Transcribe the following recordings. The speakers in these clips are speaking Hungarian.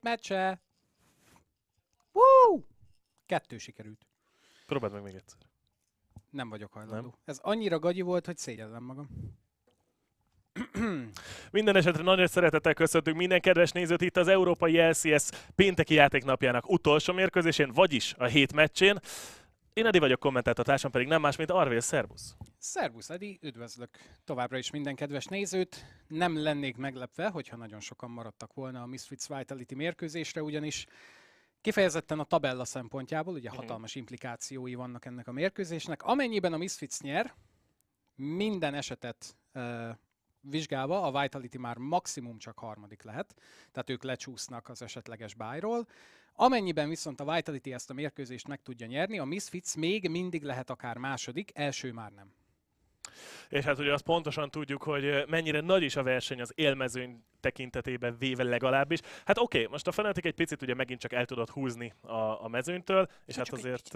meccse! Woo! 2 sikerült. Próbáld meg még egyszer. Nem vagyok hajlandó. Nem? Ez annyira gagyi volt, hogy szégyellem magam. Minden esetre nagyon szeretettel köszöntünk minden kedves nézőt itt az Európai LCS pénteki játéknapjának utolsó mérkőzésén, vagyis a 7 meccsén. Én Edi vagyok, kommentátortársam pedig nem más, mint Arvél, szervusz! Szervusz Edi, üdvözlök továbbra is minden kedves nézőt. Nem lennék meglepve, hogyha nagyon sokan maradtak volna a Misfits Vitality mérkőzésre, ugyanis kifejezetten a tabella szempontjából, ugye hatalmas implikációi vannak ennek a mérkőzésnek. Amennyiben a Misfits nyer, minden esetet vizsgálva a Vitality már maximum csak harmadik lehet, tehát ők lecsúsznak az esetleges bye-ról. Amennyiben viszont a Vitality ezt a mérkőzést meg tudja nyerni, a Misfits még mindig lehet akár második, első már nem. És hát ugye azt pontosan tudjuk, hogy mennyire nagy is a verseny az élmezőny tekintetében véve legalábbis. Hát oké, most a Fnatic egy picit ugye megint csak el tudott húzni a mezőnytől, és hát azért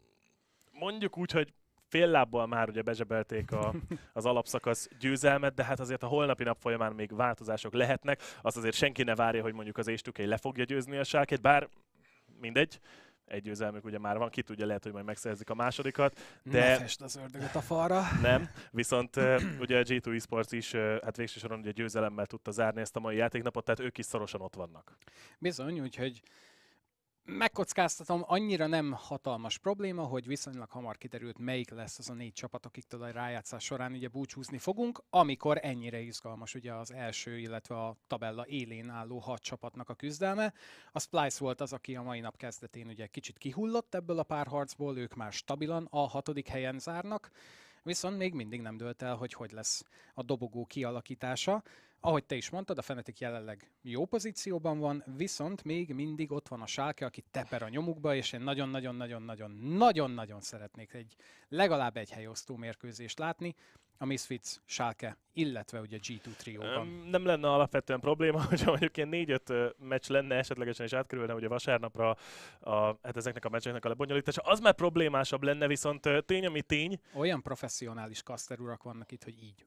mondjuk úgy, hogy fél lábbal már ugye bezsebelték az alapszakasz győzelmet, de hát azért a holnapi nap folyamán még változások lehetnek. Azt azért senki ne várja, hogy mondjuk az Ace2K le fogja győzni a Schalke-t, bár mindegy. Egy győzelmük ugye már van, ki tudja, lehet, hogy majd megszerzik a másodikat. De ne fest az ördögöt a falra. Nem, viszont ugye a G2 Esports is hát végső soron ugye győzelemmel tudta zárni ezt a mai játéknapot, tehát ők is szorosan ott vannak. Bizony, úgyhogy megkockáztatom, annyira nem hatalmas probléma, hogy viszonylag hamar kiderült, melyik lesz az a 4 csapat, akiktől a rájátszás során ugye búcsúzni fogunk, amikor ennyire izgalmas ugye az első, illetve a tabella élén álló 6 csapatnak a küzdelme. A Splice volt az, aki a mai nap kezdetén ugye kicsit kihullott ebből a párharcból, ők már stabilan a 6. helyen zárnak, viszont még mindig nem dőlt el, hogy lesz a dobogó kialakítása. Ahogy te is mondtad, a Fnatic jelenleg jó pozícióban van, viszont még mindig ott van a Schalke, aki teper a nyomukba, és én nagyon-nagyon szeretnék legalább egy helyosztó mérkőzést látni a Misfits, Schalke, illetve ugye G2 trióban. Nem lenne alapvetően probléma, hogyha mondjuk ilyen 4-5 meccs lenne esetlegesen, és átkerülne ugye vasárnapra hát ezeknek a meccseknek a lebonyolítása. Az már problémásabb lenne, viszont tény, ami tény. Olyan professzionális kaszterurak vannak itt, hogy így.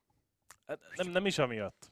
Nem is amiatt.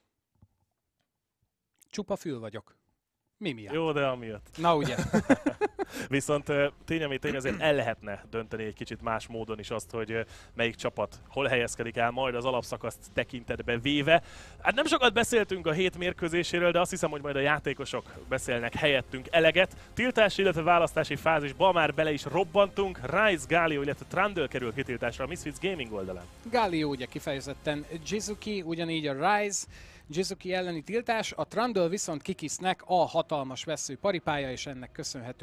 Csupa fül vagyok. Mi miatt? Jó, de amiatt. Na ugye. Viszont tény, ami tény, azért el lehetne dönteni egy kicsit más módon is azt, hogy melyik csapat hol helyezkedik el majd az alapszakaszt tekintetbe véve. Hát nem sokat beszéltünk a 7 mérkőzéséről, de azt hiszem, hogy majd a játékosok beszélnek helyettünk eleget. Tiltási, illetve választási fázisba már bele is robbantunk. Rise, Galio, illetve Trundle kerül kitiltásra a Misfits Gaming oldalán. Galio ugye kifejezetten Jizuki, ugyanígy a Rise, Jizuki elleni tiltás, a Trundle viszont Kikisnek a hatalmas vesző paripája, és ennek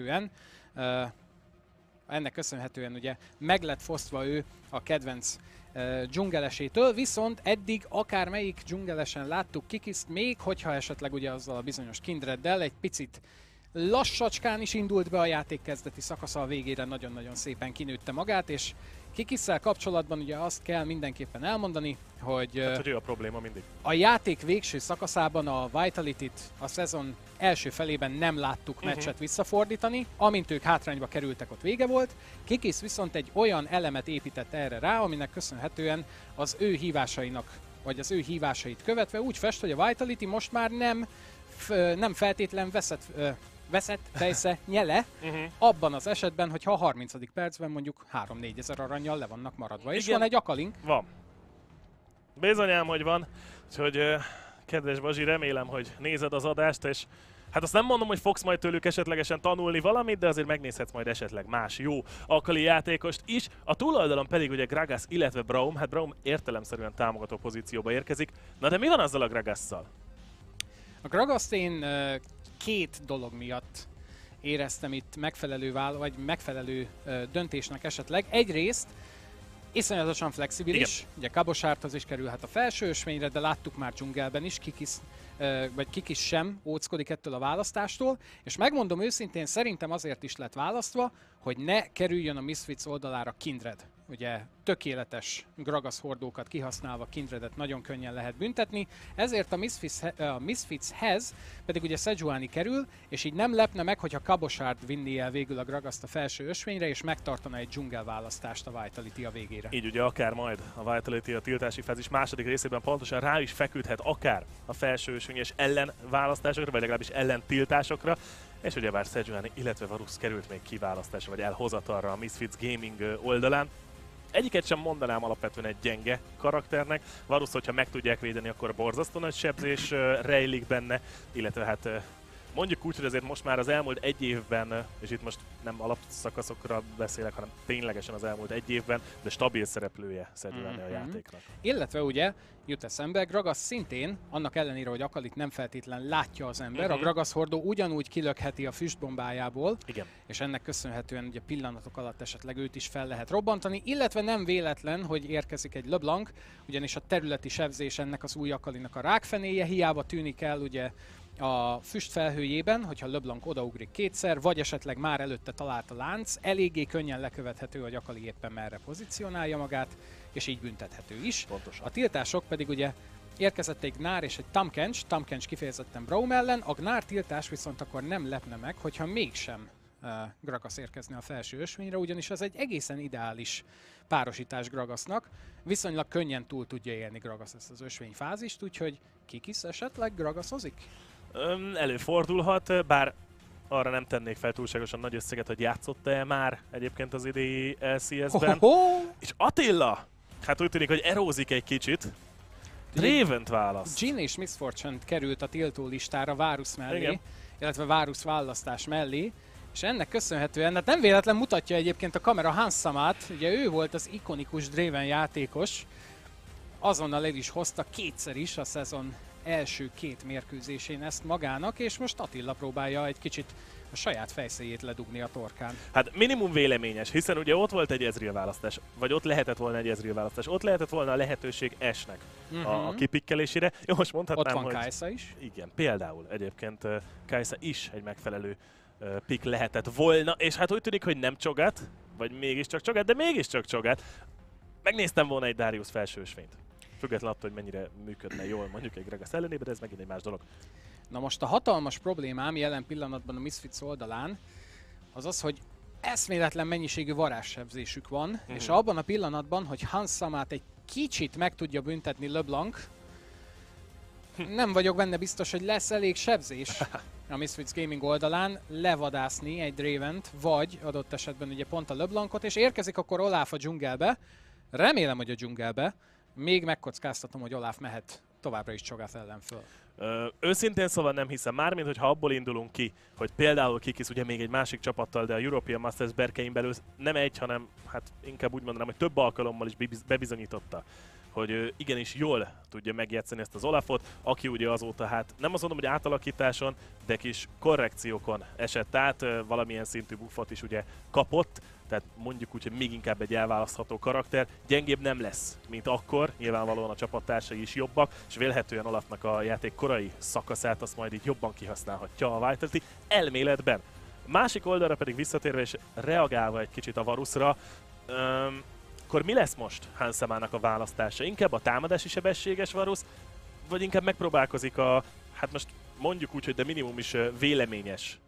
köszönhetően ugye meg lett fosztva ő a kedvenc dzsungelesétől, viszont eddig akármelyik dzsungelesen láttuk Kikiszt, még hogyha esetleg ugye azzal a bizonyos Kindreddel egy picit lassacskán is indult be a játék kezdeti szakasza, a végére nagyon-nagyon szépen kinőtte magát, és Kikisszel kapcsolatban ugye azt kell mindenképpen elmondani, hogy, hát, hogy ő a probléma mindig. A játék végső szakaszában a Vitality-t a szezon első felében nem láttuk meccset visszafordítani, amint ők hátrányba kerültek, ott vége volt. Kikis viszont egy olyan elemet épített erre rá, aminek köszönhetően az ő hívásainak, vagy az ő hívásait követve úgy fest, hogy a Vitality most már nem feltétlen veszett fejsze nyele, abban az esetben, hogyha a 30. percben mondjuk 3-4 ezer arannyal le vannak maradva. És van egy akalink. Van. Bizonyám, hogy van. Úgyhogy kedves Bazsi, remélem, hogy nézed az adást, és hát azt nem mondom, hogy fogsz majd tőlük esetlegesen tanulni valamit, de azért megnézhetsz majd esetleg más jó akali játékost is. A túloldalon pedig ugye Gragas, illetve Braum. Hát Braum értelemszerűen támogató pozícióba érkezik. Na de mi van azzal a Gragasszal? A Gragaszt én 2 dolog miatt éreztem itt megfelelő döntésnek esetleg. Egyrészt iszonyatosan flexibilis, igen. Ugye Kabosárthoz is kerülhet a felső ösvényre, de láttuk már dzsungelben is, Kikis sem óckodik ettől a választástól, és megmondom őszintén, szerintem azért is lett választva, hogy ne kerüljön a Misfits oldalára Kindred. Ugye tökéletes Gragas hordókat kihasználva Kindredet nagyon könnyen lehet büntetni, ezért a Misfitshez pedig ugye Sejuani kerül, és így nem lepne meg, hogyha Kabosárd vinné el végül a Gragaszt a felső ösvényre, és megtartana egy dzsungel választást a Vitality a végére. Így ugye akár majd a Vitality a tiltási fázis második részében pontosan rá is feküdhet akár a felső ösvényes ellenválasztásokra, vagy legalábbis ellentiltásokra, és ugyebár Sejuani, illetve Varus került még kiválasztásra, vagy elhozatalra a Misfits Gaming oldalán. Egyiket sem mondanám alapvetően egy gyenge karakternek. Varus, hogyha meg tudják védeni, akkor borzasztó nagy sebzés rejlik benne, illetve hát mondjuk úgy, hogy azért most már az elmúlt egy évben, és itt most nem alapszakaszokra beszélek, hanem ténylegesen az elmúlt egy évben, de stabil szereplője Sejuani a játéknak. Illetve ugye jut eszembe, Gragas szintén, annak ellenére, hogy Akalit nem feltétlen látja az ember, a Gragas hordó ugyanúgy kilökheti a füstbombájából, Igen. és ennek köszönhetően ugye pillanatok alatt esetleg őt is fel lehet robbantani, illetve nem véletlen, hogy érkezik egy LeBlanc, ugyanis a területi sebzés ennek az új Akalinak a rákfenéje, hiába tűnik el ugye a füst felhőjében, hogyha LeBlanc odaugrik kétszer, vagy esetleg már előtte talált a lánc, eléggé könnyen lekövethető, hogy Akali éppen merre pozícionálja magát, és így büntethető is. Pontosan. A tiltások pedig ugye érkezett egy Gnár és egy Tahm Kench kifejezetten Braum ellen, a Gnár tiltás viszont akkor nem lepne meg, hogyha mégsem Gragas érkezne a felső ösvényre, ugyanis az egy egészen ideális párosítás Gragasnak. Viszonylag könnyen túl tudja élni Gragas ezt az ösvényfázist, úgyhogy Kikis esetleg Gragaszozik? Előfordulhat, bár arra nem tennék fel túlságosan nagy összeget, hogy játszott-e már egyébként az idei LCS-ben. És Attila, hát úgy tűnik, hogy erózik egy kicsit. Draven-t választ. Jhin és Miss Fortune került a tiltó listára Varus mellé, Igen. illetve Varus választás mellé, és ennek köszönhetően, hát nem véletlen mutatja egyébként a kamera Hans Samát, ugye ő volt az ikonikus Draven játékos, azonnal el is hozta kétszer is a szezon első két mérkőzésén ezt magának, és most Attila próbálja egy kicsit a saját fejszéjét ledugni a torkán. Hát minimum véleményes, hiszen ugye ott volt egy Ezreal választás, vagy ott lehetett volna egy Ezreal választás, ott lehetett volna a lehetőség Ashe-nek a kipikkelésére. Jó, most mondhatnám, ott van hogy... Kai'Sa is. Igen, például egyébként Kai'Sa is egy megfelelő pick lehetett volna, és hát úgy tűnik, hogy nem csogat, vagy mégiscsak csogat, de mégiscsak csogat. Megnéztem volna egy Darius felsősvényt. Függetlenül attól, hogy mennyire működne jól mondjuk egy Gragas ellenében, de ez megint egy más dolog. Na most a hatalmas problémám jelen pillanatban a Misfits oldalán az az, hogy eszméletlen mennyiségű varázssebzésük van, és abban a pillanatban, hogy Hans Samát egy kicsit meg tudja büntetni LeBlanc, nem vagyok benne biztos, hogy lesz elég sebzés a Misfits Gaming oldalán levadászni egy Dravent, vagy adott esetben ugye pont a LeBlancot, és érkezik akkor Olaf a dzsungelbe. Remélem, hogy a dzsungelbe. Még megkockáztatom, hogy Olaf mehet továbbra is Cho'Gath ellen föl. Őszintén szóval nem hiszem, mármint, hogy ha abból indulunk ki, hogy például Kikis ugye még egy másik csapattal, de a European Masters berkein belül nem egy, hanem hát inkább úgy mondanám, hogy több alkalommal is bebizonyította, hogy igenis jól tudja megjátszani ezt az Olafot, aki ugye azóta hát nem azt mondom, hogy átalakításon, de kis korrekciókon esett át, valamilyen szintű buffot is ugye kapott, tehát mondjuk úgy, hogy még inkább egy elválasztható karakter. Gyengébb nem lesz, mint akkor, nyilvánvalóan a csapattársai is jobbak, és vélhetően Olafnak a játék korai szakaszát azt majd így jobban kihasználhatja a Vitality elméletben. Másik oldalra pedig visszatérve és reagálva egy kicsit a Varusra, akkor mi lesz most Hans Samának a választása? Inkább a támadási sebességes Varus, vagy inkább megpróbálkozik a, hát most mondjuk úgy, hogy de minimum is véleményes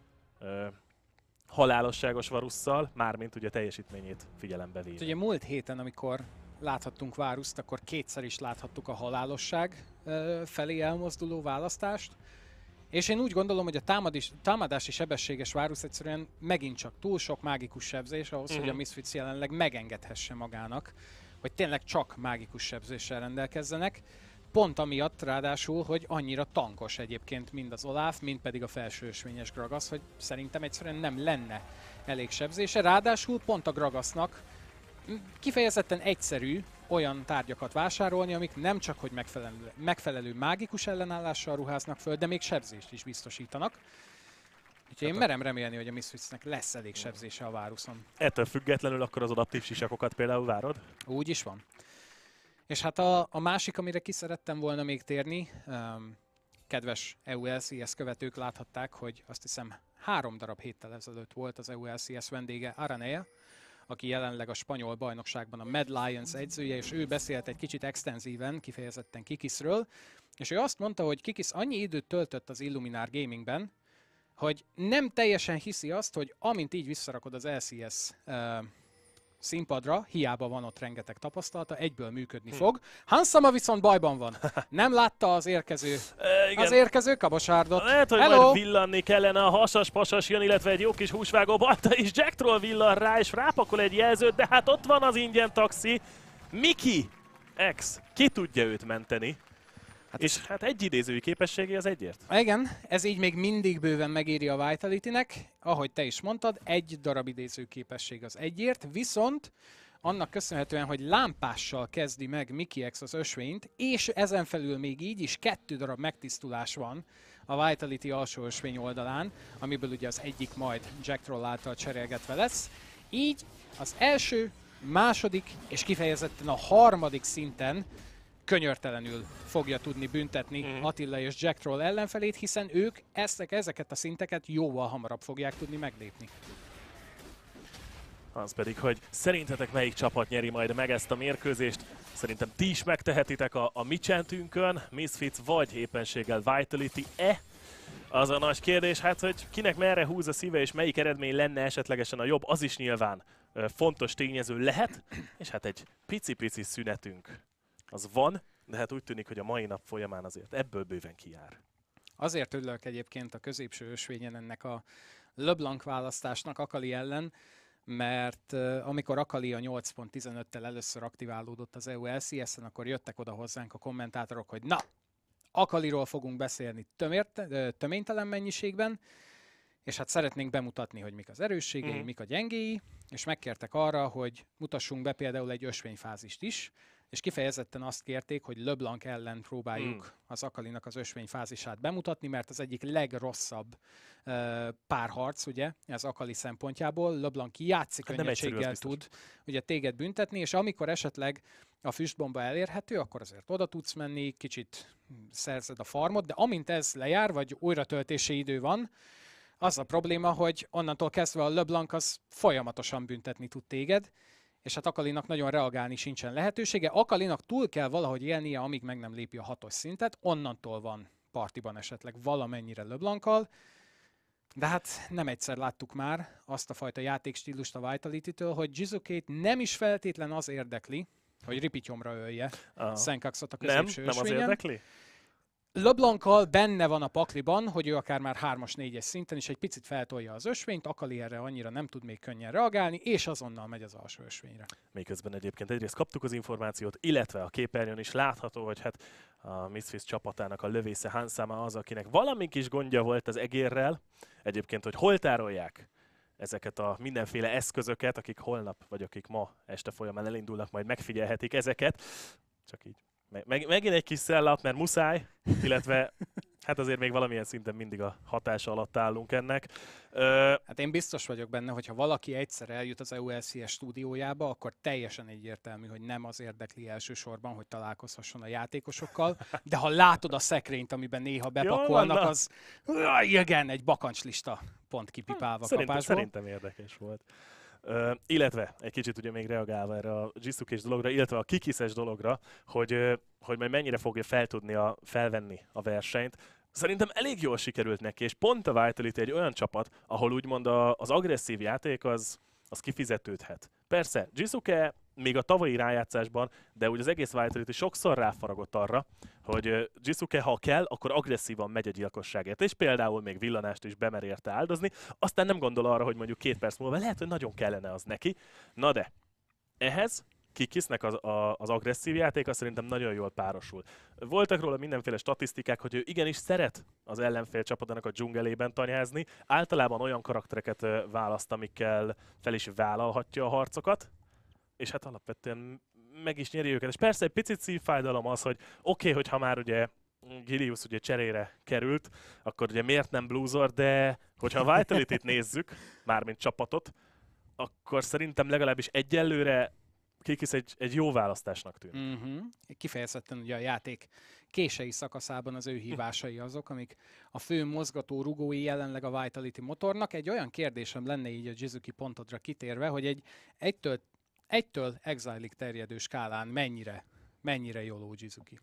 halálosságos Varusszal, mármint ugye teljesítményét figyelembe véve. Ugye múlt héten, amikor láthattunk Varust, akkor kétszer is láthattuk a halálosság felé elmozduló választást. És én úgy gondolom, hogy a támadási sebességes Varus egyszerűen megint csak túl sok mágikus sebzés ahhoz, hogy a Misfits jelenleg megengedhesse magának, hogy tényleg csak mágikus sebzéssel rendelkezzenek. Pont amiatt ráadásul, hogy annyira tankos egyébként mind az Olaf, mind pedig a felső ösvényes Gragas, hogy szerintem egyszerűen nem lenne elég sebzése. Ráadásul pont a Gragasnak kifejezetten egyszerű olyan tárgyakat vásárolni, amik nem csak hogy megfelelő mágikus ellenállással ruháznak föl, de még sebzést is biztosítanak. Úgyhogy én merem remélni, hogy a Misfitsnek lesz elég sebzése a Varuson. Ettől függetlenül akkor az adaptív sisakokat például várod? Úgy is van. És hát a másik, amire ki szerettem volna még térni, kedves EULCS követők láthatták, hogy azt hiszem 3 darab héttel ezelőtt volt az EULCS vendége Aranea, aki jelenleg a spanyol bajnokságban a Mad Lions edzője, és ő beszélt egy kicsit extenzíven, kifejezetten Kikisről, és ő azt mondta, hogy Kikis annyi időt töltött az Illuminar Gamingben, hogy nem teljesen hiszi azt, hogy amint így visszarakod az LCS színpadra, hiába van ott rengeteg tapasztalata, egyből működni fog. Hansama viszont bajban van. Nem látta az érkező kabosárdot. Lehet, hogy Hello! majd villanni kellene, a hasas-pasas jön, illetve egy jó kis húsvágó balta is Jack Troll villan rá, és rápakol egy jelzőt, de hát ott van az ingyen taxi. Miki X, ki tudja őt menteni? És hát egy idézői képessége az egyért. Igen, ez így még mindig bőven megéri a Vitality-nek. Ahogy te is mondtad, egy darab idéző képesség az egyért, viszont annak köszönhetően, hogy lámpással kezdi meg Miki X az ösvényt, és ezen felül még így is 2 darab megtisztulás van a Vitality alsó ösvény oldalán, amiből ugye az egyik majd Jack Troll által cserélgetve lesz. Így az első, második és kifejezetten a harmadik szinten könyörtelenül fogja tudni büntetni Attila és Jack Troll ellenfelét, hiszen ők ezeket a szinteket jóval hamarabb fogják tudni meglépni. Az pedig, hogy szerintetek melyik csapat nyeri majd meg ezt a mérkőzést? Szerintem ti is megtehetitek a mi csentünkön, Misfits vagy éppenséggel Vitality-e? Az a nagy kérdés, hát, hogy kinek merre húz a szíve, és melyik eredmény lenne esetlegesen a jobb, az is nyilván fontos tényező lehet, és hát egy pici-pici szünetünk az van, de hát úgy tűnik, hogy a mai nap folyamán azért ebből bőven kijár. Azért örülök egyébként a középső ösvényen ennek a LeBlanc választásnak Akali ellen, mert amikor Akali a 8.15-tel először aktiválódott az EU LCS-en, akkor jöttek oda hozzánk a kommentátorok, hogy na, Akaliról fogunk beszélni töménytelen mennyiségben, és hát szeretnénk bemutatni, hogy mik az erősségei, mik a gyengéi, és megkértek arra, hogy mutassunk be például egy ösvényfázist is, és kifejezetten azt kérték, hogy LeBlanc ellen próbáljuk az Akalinak az ösvényfázisát bemutatni, mert az egyik legrosszabb párharc, ugye, az Akali szempontjából. LeBlanc játszik könnyedséggel tud ugye téged büntetni, és amikor esetleg a füstbomba elérhető, akkor azért oda tudsz menni, kicsit szerzed a farmot, de amint ez lejár, vagy újratöltési idő van, az a probléma, hogy onnantól kezdve a LeBlanc az folyamatosan büntetni tud téged, és hát Akalinak nagyon reagálni sincsen lehetősége. Akalinak túl kell valahogy élnie, amíg meg nem lépi a 6-os szintet, onnantól van partiban esetleg valamennyire LeBlanc-kal, de hát nem egyszer láttuk már azt a fajta játékstílust a Vitality-től, hogy Jizukét nem is feltétlen az érdekli, hogy ripityomra ölje Senkaxot a középső nem az érdekli? LeBlanc-kal benne van a pakliban, hogy ő akár már 3-as, 4-es szinten is egy picit feltolja az ösvényt, Akali erre annyira nem tud még könnyen reagálni, és azonnal megy az alsó ösvényre. Miközben egyébként egyrészt kaptuk az információt, illetve a képernyőn is látható, hogy hát a Misfits csapatának a lövésze Hansama az, akinek valami kis gondja volt az egérrel. Egyébként, hogy hol tárolják ezeket a mindenféle eszközöket, akik holnap vagy akik ma este folyamán elindulnak, majd megfigyelhetik ezeket. Csak így. Megint egy kis szellap, mert muszáj, illetve hát azért még valamilyen szinten mindig a hatása alatt állunk ennek. Hát én biztos vagyok benne, hogy ha valaki egyszer eljut az EULCS stúdiójába, akkor teljesen egyértelmű, hogy nem az érdekli elsősorban, hogy találkozhasson a játékosokkal, de ha látod a szekrényt, amiben néha bepakolnak, az igen, egy bakancslista pont kipipálva kapásból. Szerintem érdekes volt. Illetve egy kicsit ugye még reagálva erre a Jisukés dologra, illetve a Kikises dologra, hogy majd mennyire fogja felvenni a versenyt. Szerintem elég jól sikerült neki, és pont a Vitality egy olyan csapat, ahol úgymond az agresszív játék az kifizetődhet. Persze, Jisuke még a tavalyi rájátszásban, de úgy az egész Vitality sokszor ráfaragott arra, hogy Jisuke, ha kell, akkor agresszívan megy a gyilkosságért, és például még villanást is bemer érte áldozni, aztán nem gondol arra, hogy mondjuk 2 perc múlva lehet, hogy nagyon kellene az neki. Na de, ehhez Kikisnek az agresszív játéka szerintem nagyon jól párosul. Voltak róla mindenféle statisztikák, hogy ő igenis szeret az ellenfél csapatának a dzsungelében tanyázni, általában olyan karaktereket választ, amikkel fel is vállalhatja a harcokat, és hát alapvetően meg is nyeri őket. És persze egy picit szívfájdalom az, hogy oké, hogyha már ugye Gilius ugye cserére került, akkor ugye miért nem Bluesor, de hogyha a Vitality-t nézzük, mármint csapatot, akkor szerintem legalábbis egyelőre Kikis egy jó választásnak tűnik. Kifejezetten ugye a játék kései szakaszában az ő hívásai azok, amik a fő mozgató rugói jelenleg a Vitality motornak. Egy olyan kérdésem lenne így a Jizuki pontodra kitérve, hogy egy egytől Exile-ig terjedő skálán mennyire jóló Jizuki?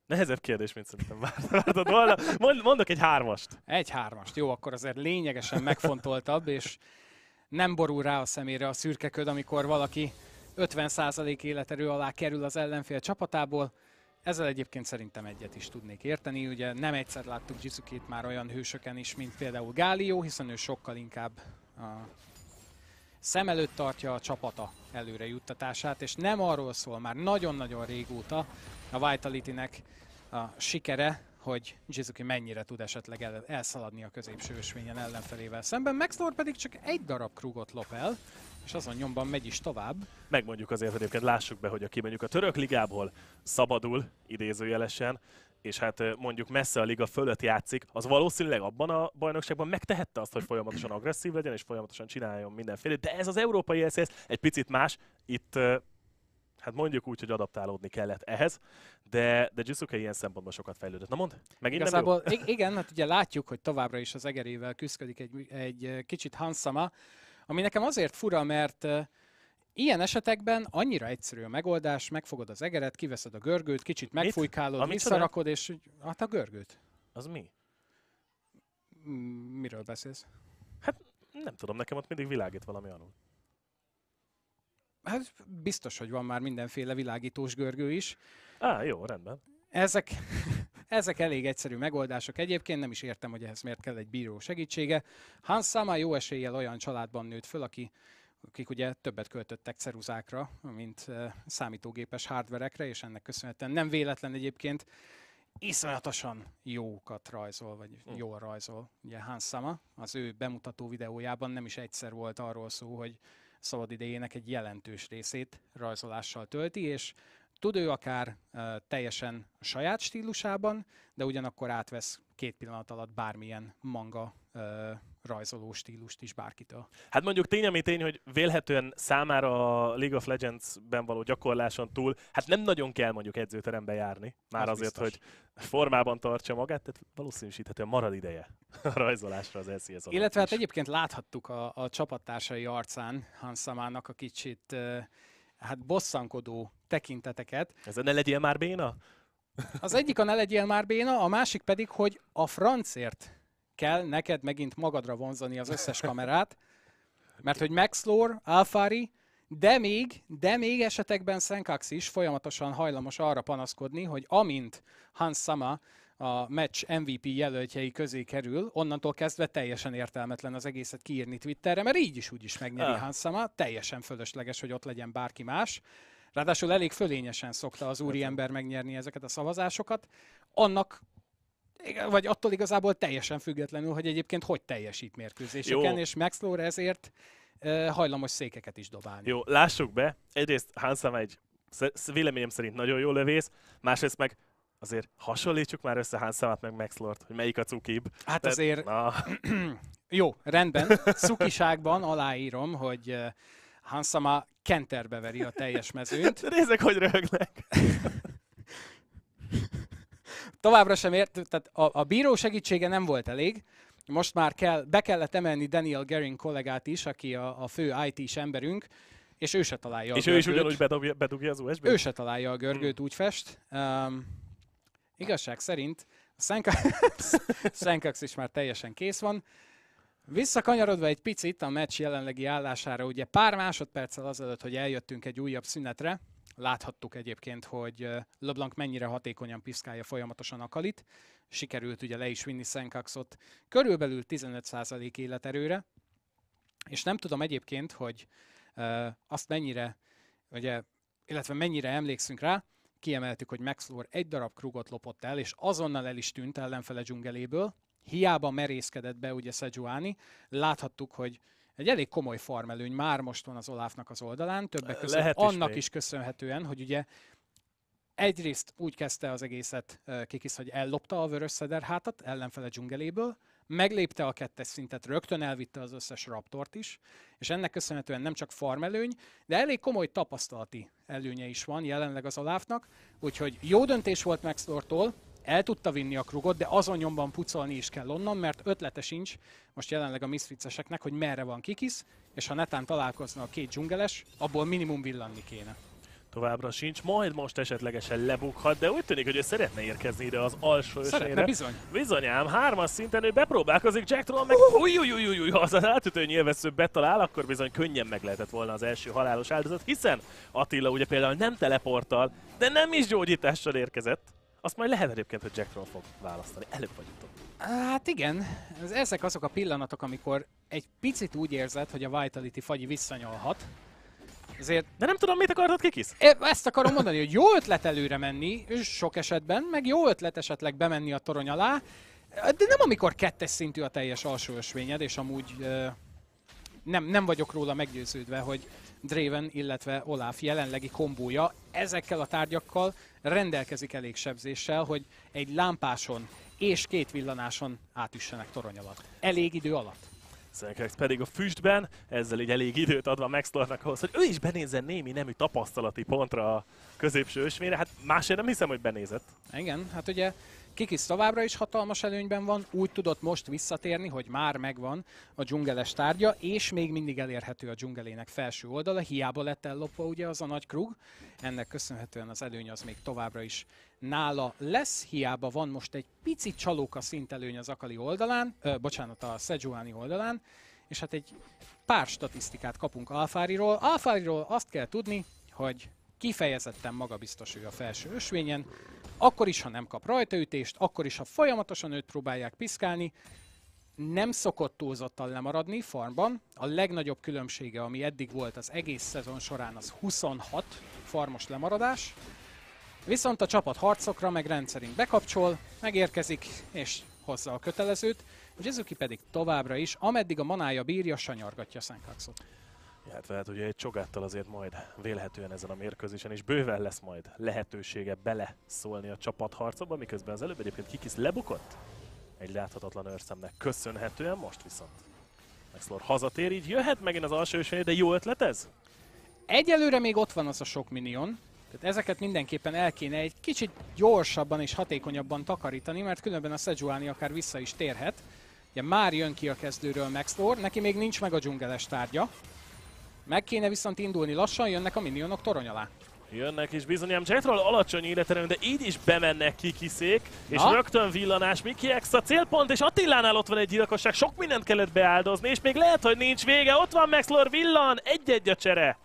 Nehezebb kérdés, mint szerintem vártad volna. Mondok egy 3-ast. Egy 3-ast. Jó, akkor azért lényegesen megfontoltabb, és nem borul rá a szemére a szürke köd, amikor valaki 50% életerő alá kerül az ellenfél csapatából. Ezzel egyébként szerintem egyet is tudnék érteni. Ugye nem egyszer láttuk Jisukét már olyan hősöken is, mint például Galio, hiszen ő sokkal inkább szem előtt tartja a csapata előre juttatását, és nem arról szól már nagyon-nagyon régóta a Vitality-nek a sikere, hogy Jizuki mennyire tud esetleg elszaladni a középső ösvényen ellenfelével szemben. Maxlor pedig csak egy darab krugot lop el, és azon nyomban megy is tovább. Megmondjuk azért, hogy egyébként lássuk be, hogy aki mondjuk a török ligából szabadul, idézőjelesen, és hát mondjuk messze a liga fölött játszik, az valószínűleg abban a bajnokságban megtehette azt, hogy folyamatosan agresszív legyen, és folyamatosan csináljon mindenféle. De ez az európai LCS egy picit más. Itt hát mondjuk úgy, hogy adaptálódni kellett ehhez, de Jisuke ilyen szempontból sokat fejlődött. Na mondd, megint igazából, nem jó? Igen, hát ugye látjuk, hogy továbbra is az egerével küzdik egy kicsit Hansama, ami nekem azért fura, mert ilyen esetekben annyira egyszerű a megoldás, megfogod az egeret, kiveszed a görgőt, kicsit megfújkálod, visszarakod, és hát a görgőt. Az mi? Miről beszélsz? Hát nem tudom, nekem ott mindig világít valami alul. Hát biztos, hogy van már mindenféle világítós görgő is. Jó, rendben. Ezek elég egyszerű megoldások. Egyébként nem is értem, hogy ehhez miért kell egy bíró segítsége. Hansama jó eséllyel olyan családban nőtt föl, akik ugye többet költöttek ceruzákra, mint számítógépes hardverekre, és ennek köszönhetően nem véletlen egyébként iszonyatosan jókat rajzol, vagy jól rajzol. Ugye Hansama az ő bemutató videójában nem is egyszer volt arról szó, hogy szabad idejének egy jelentős részét rajzolással tölti, és tud ő akár teljesen a saját stílusában, de ugyanakkor átvesz 2 pillanat alatt bármilyen manga rajzoló stílust is bárkitől. Hát mondjuk tény, ami tény, hogy vélhetően számára a League of Legends-ben való gyakorláson túl, hát nem nagyon kell mondjuk edzőterembe járni, már az azért, biztos, hogy formában tartsa magát, tehát valószínűsíthetően marad ideje a rajzolásra az LCS alatt. Illetve hát egyébként láthattuk a csapattársai arcán Hansamának a kicsit hát bosszankodó tekinteteket. Ez ne legyél már béna? Az egyik a ne legyél már béna, a másik pedig, hogy a francért kell neked megint magadra vonzani az összes kamerát, mert hogy Maxlor, Alfari, de még esetekben Senkax is folyamatosan hajlamos arra panaszkodni, hogy amint Hansama a match MVP jelöltjei közé kerül, onnantól kezdve teljesen értelmetlen az egészet kiírni Twitterre, mert így is úgy is megnyeri Hansama, teljesen fölösleges, hogy ott legyen bárki más. Ráadásul elég fölényesen szokta az úriember megnyerni ezeket a szavazásokat, vagy attól igazából teljesen függetlenül, hogy egyébként hogy teljesít mérkőzéseken, jó. És Maxlor ezért hajlamos székeket is dobálni. Jó, lássuk be, egyrészt Hansama egy véleményem szerint nagyon jó lövész, másrészt meg azért hasonlítsuk már össze Hansamát meg Maxlort, hogy melyik a cukibb. Hát azért... Jó, rendben. Cukiságban aláírom, hogy Hansama kenterbe veri a teljes mezőnyt. Nézzek, hogy röhögnek. Továbbra sem tehát a bíró segítsége nem volt elég. Most már be kellett emelni Daniel Gering kollégát is, aki a fő IT-s emberünk, és ő se találja a görgőt. És ő is ugyanúgy bedugja az USB-t? Ő se találja a görgőt, úgy fest. Igazság szerint a Senkax is már teljesen kész van. Visszakanyarodva egy picit a meccs jelenlegi állására, ugye pár másodperccel azelőtt, hogy eljöttünk egy újabb szünetre, láthattuk egyébként, hogy LeBlanc mennyire hatékonyan piszkálja folyamatosan Akalit. Sikerült ugye le is vinni Senkaxot körülbelül 15% életerőre, és nem tudom egyébként, hogy azt mennyire, ugye, illetve mennyire emlékszünk rá, kiemeltük, hogy Maxlor egy darab krugot lopott el, és azonnal el is tűnt ellenfele dzsungeléből. Hiába merészkedett be ugye Sejuani. Láthattuk, hogy egy elég komoly farmelőny már most van az Olafnak az oldalán, többek között annak is köszönhetően, hogy ugye egyrészt úgy kezdte az egészet Kikis, hogy ellopta a vörös szederhátat ellenfele dzsungeléből, meglépte a 2-es szintet, rögtön elvitte az összes raptort is, és ennek köszönhetően nem csak farmelőny, de elég komoly tapasztalati előnye is van jelenleg az Olafnak, úgyhogy jó döntés volt Maxlortól, el tudta vinni a krugot, de azon nyomban pucolni is kell onnan, mert ötlete sincs most jelenleg a misfitseseknek, hogy merre van Kikis, és ha netán találkozna a két dzsungeles, abból minimum villanni kéne. továbbra sincs, majd most esetlegesen lebukhat, de úgy tűnik, hogy ő szeretne érkezni ide az alsó Szeretne, ösvényre. bizony. Bizonyám, 3-as szinten ő bepróbálkozik, Jack Troll meg ha az átütő nyilvessző betalál, akkor bizony könnyen meg lehetett volna az első halálos áldozat, hiszen Attila ugye például nem teleporttal, de nem is gyógyítással érkezett. Azt majd lehet egyébként, hogy Jack Troll fog választani, előbb vagy utóbb. Hát igen, ezek azok a pillanatok, amikor egy picit úgy érzed, hogy a Vitality fagyi visszanyalhat. Ezért De nem tudom, mit akartad, Kikisz? ezt akarom mondani, hogy jó ötlet előre menni, sok esetben, meg jó ötlet esetleg bemenni a torony alá, de nem amikor 2-es szintű a teljes alsó ösvényed, és amúgy nem vagyok róla meggyőződve, hogy Draven, illetve Olaf jelenlegi kombója ezekkel a tárgyakkal rendelkezik elég sebzéssel, hogy egy lámpáson és 2 villanáson átüssenek torony alatt. Elég idő alatt. Senkax pedig a füstben, ezzel így elég időt adva Maxlornak ahhoz, hogy ő is benézzen némi nemű tapasztalati pontra a középső ösvényre. Hát másért nem hiszem, hogy benézett. Igen, hát ugye Kikis továbbra is hatalmas előnyben van, úgy tudott most visszatérni, hogy már megvan a dzsungeles tárgya, és még mindig elérhető a dzsungelének felső oldala, hiába lett ellopva ugye az a nagy krug. Ennek köszönhetően az előny az még továbbra is nála lesz, hiába van most egy pici csalóka szintelőny az Akali oldalán, a Sejuani oldalán, és hát egy pár statisztikát kapunk Alfáriról. Alfáriról azt kell tudni, hogy kifejezetten magabiztos ő a felső ösvényen, akkor is, ha nem kap rajtaütést, akkor is, ha folyamatosan őt próbálják piszkálni, nem szokott túlzottan lemaradni farmban. A legnagyobb különbsége, ami eddig volt az egész szezon során, az 26 farmos lemaradás. Viszont a csapat harcokra meg rendszerint bekapcsol, megérkezik és hozza a kötelezőt. Jizuki pedig továbbra is, ameddig a manája bírja, sanyargatja Senkaxot. Hát lehet, ugye egy csogáttal azért majd vélhetően ezen a mérkőzésen is bőven lesz majd lehetősége beleszólni a csapatharcokba, miközben az előbb egyébként Kikis lebukott egy láthatatlan őrszemnek köszönhetően, most viszont Maxlor hazatér, így jöhet megint az alsó ösvény, de jó ötlet ez? Egyelőre még ott van az a sok minion, tehát ezeket mindenképpen el kéne egy kicsit gyorsabban és hatékonyabban takarítani, mert különben a Sejuani akár vissza is térhet. Ugye már jön ki a kezdőről Maxlor, neki még nincs meg a dzsungeles tárgya. Meg kéne viszont indulni lassan, jönnek a minionok torony alá. Jönnek is bizonyám Jack Troll alacsony életerőn, de így is bemennek Kikiszék, és rögtön villanás, Miki X a célpont, és Attilánál ott van egy gyilkosság, sok mindent kellett beáldozni, és még lehet, hogy nincs vége, ott van Maxlor, villan, 1-1 a csere.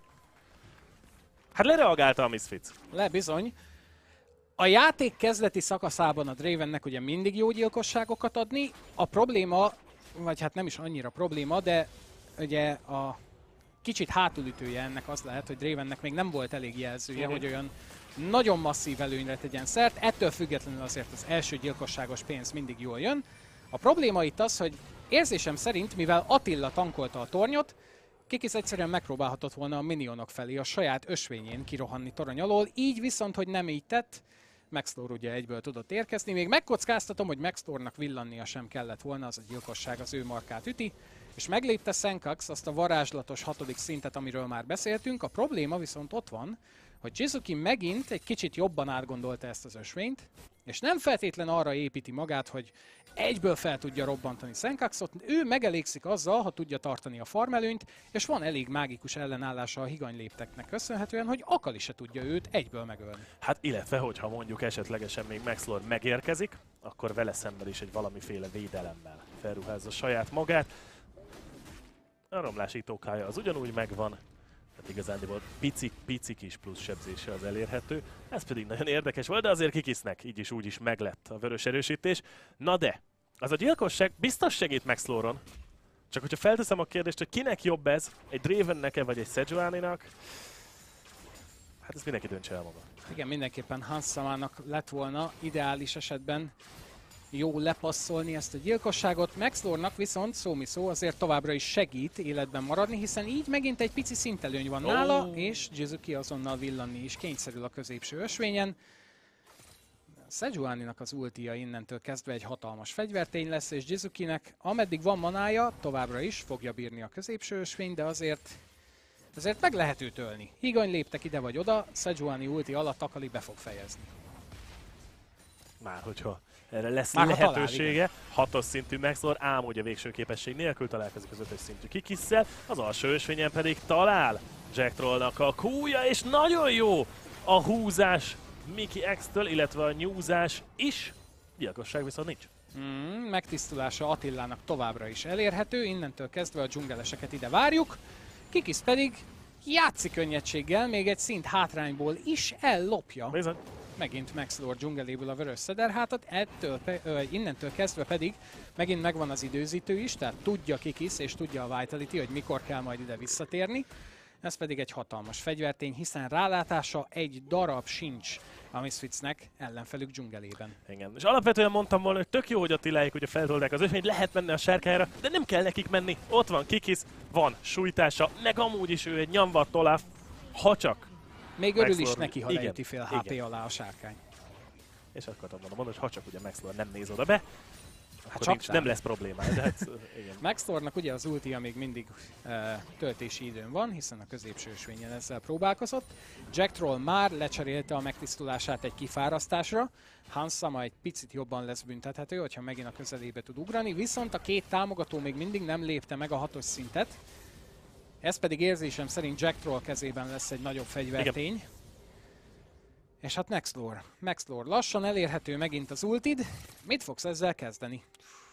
Hát lereagálta a Misfits. Le bizony. A játék kezdeti szakaszában a Dravennek ugye mindig jó gyilkosságokat adni. A probléma, vagy hát nem is annyira probléma, de ugye a kicsit hátulütője ennek az lehet, hogy Dravennek még nem volt elég jelzője, hogy olyan nagyon masszív előnyre tegyen szert. Ettől függetlenül azért az első gyilkosságos pénz mindig jól jön. A probléma itt az, hogy érzésem szerint, mivel Attila tankolta a tornyot, Kikis egyszerűen megpróbálhatott volna a minionok felé a saját ösvényén kirohanni torony alól, így viszont, hogy nem így tett, Maxlor ugye egyből tudott érkezni. Még megkockáztatom, hogy Maxlornak villannia sem kellett volna, az a gyilkosság az ő markát üti, és meglépte Senkax azt a varázslatos 6. szintet, amiről már beszéltünk. A probléma viszont ott van, hogy Jizuki megint egy kicsit jobban átgondolta ezt az ösvényt, és nem feltétlen arra építi magát, hogy egyből fel tudja robbantani Senkaxot, ő megelégszik azzal, ha tudja tartani a farmelőnyt, és van elég mágikus ellenállása a higanylépteknek köszönhetően, hogy Akali se tudja őt egyből megölni. Hát illetve, hogyha mondjuk esetlegesen még Maxlor megérkezik, akkor vele szemben is egy valamiféle védelemmel felruházza saját magát. A romlásítókája az ugyanúgy megvan, tehát igazándiból pici kis plusz sebzése az elérhető. Ez pedig nagyon érdekes volt, de azért Kikisznek így is úgy is meglett a vörös erősítés. Na de, az a gyilkosság biztos segít Maxloron. Csak hogyha felteszem a kérdést, hogy kinek jobb ez, egy Dravennek-e vagy egy Sejuaninak, hát ezt mindenki döntse el maga. Igen, mindenképpen Hansamának lett volna ideális esetben jó lepasszolni ezt a gyilkosságot. Maxlornak viszont szó azért továbbra is segít életben maradni, hiszen így megint egy pici szintelőny van nála, és Jizuki azonnal villanni is kényszerül a középső ösvényen. Sejuaninak az ultia innentől kezdve egy hatalmas fegyvertény lesz, és Jizukinek ameddig van manája, továbbra is fogja bírni a középső ösvény, de azért meg lehet őt ölni. Higany léptek ide vagy oda, Sejuani ulti alatt Akali be fog fejezni. Már hogyha erre lesz már lehetősége, 6-os szintű Maxlor, ám ugye végső képesség nélkül találkozik az 5-ös szintű Kikisszel, az alsó ösvényen pedig talál Jack Trollnak a Q-ja, és nagyon jó a húzás Mickey X-től, illetve a nyúzás is. Gyilkosság viszont nincs. Megtisztulása Attilának továbbra is elérhető, innentől kezdve a dzsungeleseket ide várjuk. Kikis pedig játszik könnyedséggel, még egy szint hátrányból is ellopja. Bizony. Megint Max Lord dzsungeléből a vörös szederhátat, innentől kezdve pedig megint megvan az időzítő is, tehát tudja Kikis és tudja a Vitality, hogy mikor kell majd ide visszatérni. Ez pedig egy hatalmas fegyvertény, hiszen rálátása egy darab sincs a Misfitsnek ellenfelük dzsungelében. Igen. És alapvetően mondtam volna, hogy tök jó, hogy Attiláik ugye feltoldák az ösvényt, lehet menni a sárkára, de nem kell nekik menni. Ott van Kikis, van sújtása, meg amúgy is ő egy nyomvat Olaf, ha csak. Még örül is neki, ha igen, leüti fél HP alá a sárkány. És azt akartam mondani, hogy ha csak ugye Max Lord nem néz oda be, akkor csak nem lesz problémája, de hát igen. Max Lordnak ugye az ultia még mindig töltési időn van, hiszen a középső ösvényen ezzel próbálkozott. Jack Troll már lecserélte a megtisztulását egy kifárasztásra, Hans Sama egy picit jobban lesz büntethető, hogyha megint a közelébe tud ugrani, viszont a két támogató még mindig nem lépte meg a 6-os szintet. Ez pedig érzésem szerint Jack Troll kezében lesz egy nagyobb fegyvertény. Igen. És hát Max Lord lassan elérhető megint az ultid. Mit fogsz ezzel kezdeni?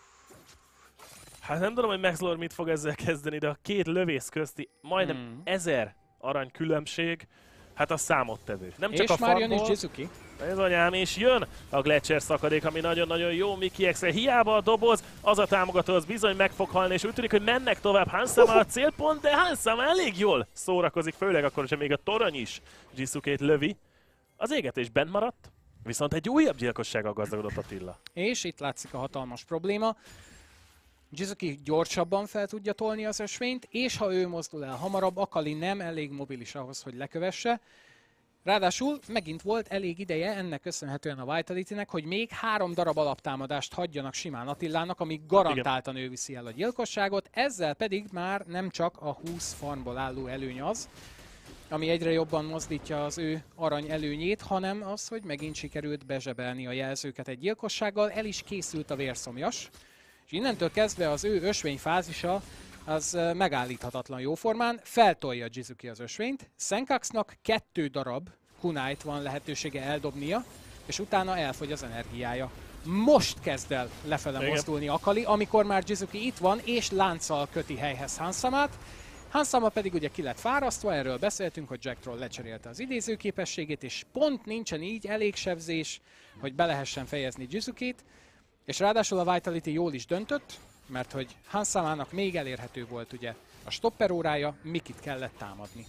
Hát nem tudom, hogy Max Lord mit fog ezzel kezdeni, de a két lövész közti majdnem 1000 arany különbség, hát a számottevő. Nem csak és a már jön is farmból, Jizuki. ez anyám, és jön a Gletscher szakadék, ami nagyon-nagyon jó Mickey X-re. Hiába a doboz, az a támogató az bizony meg fog halni, és úgy tűnik, hogy mennek tovább. Hans Sama a célpont, de Hans Sama elég jól szórakozik, főleg akkor, hogy még a torony is Jisukét lövi. Az égetés bent maradt, viszont egy újabb gyilkossággal gazdagodott Attila. És itt látszik a hatalmas probléma. Jizuki gyorsabban fel tudja tolni az ösvényt, és ha ő mozdul el hamarabb, Akali nem elég mobilis ahhoz, hogy lekövesse. Ráadásul megint volt elég ideje ennek köszönhetően a Vitality-nek, hogy még 3 darab alaptámadást hagyjanak simán Attilának, ami garantáltan ő viszi el a gyilkosságot, ezzel pedig már nem csak a 20 farmból álló előny az, ami egyre jobban mozdítja az ő arany előnyét, hanem az, hogy megint sikerült bezsebelni a jelzőket egy gyilkossággal, el is készült a vérszomjas, és innentől kezdve az ő ösvényfázisa az megállíthatatlan jóformán, feltolja Jizuki az ösvényt, Senkaxnak 2 darab kunait van lehetősége eldobnia, és utána elfogy az energiája. Most kezd el lefele mozdulni Akali, amikor már Jizuki itt van, és lánccal köti helyhez Hans Samát. Hans Sama pedig ugye ki lett fárasztva, erről beszéltünk, hogy Jack Troll lecserélte az idézőképességét, és pont nincsen így elég sebzés, hogy be lehessen fejezni Jizukit, és ráadásul a Vitality jól is döntött, mert hogy Hans Samának még elérhető volt ugye a stopper órája, Mikit kellett támadni.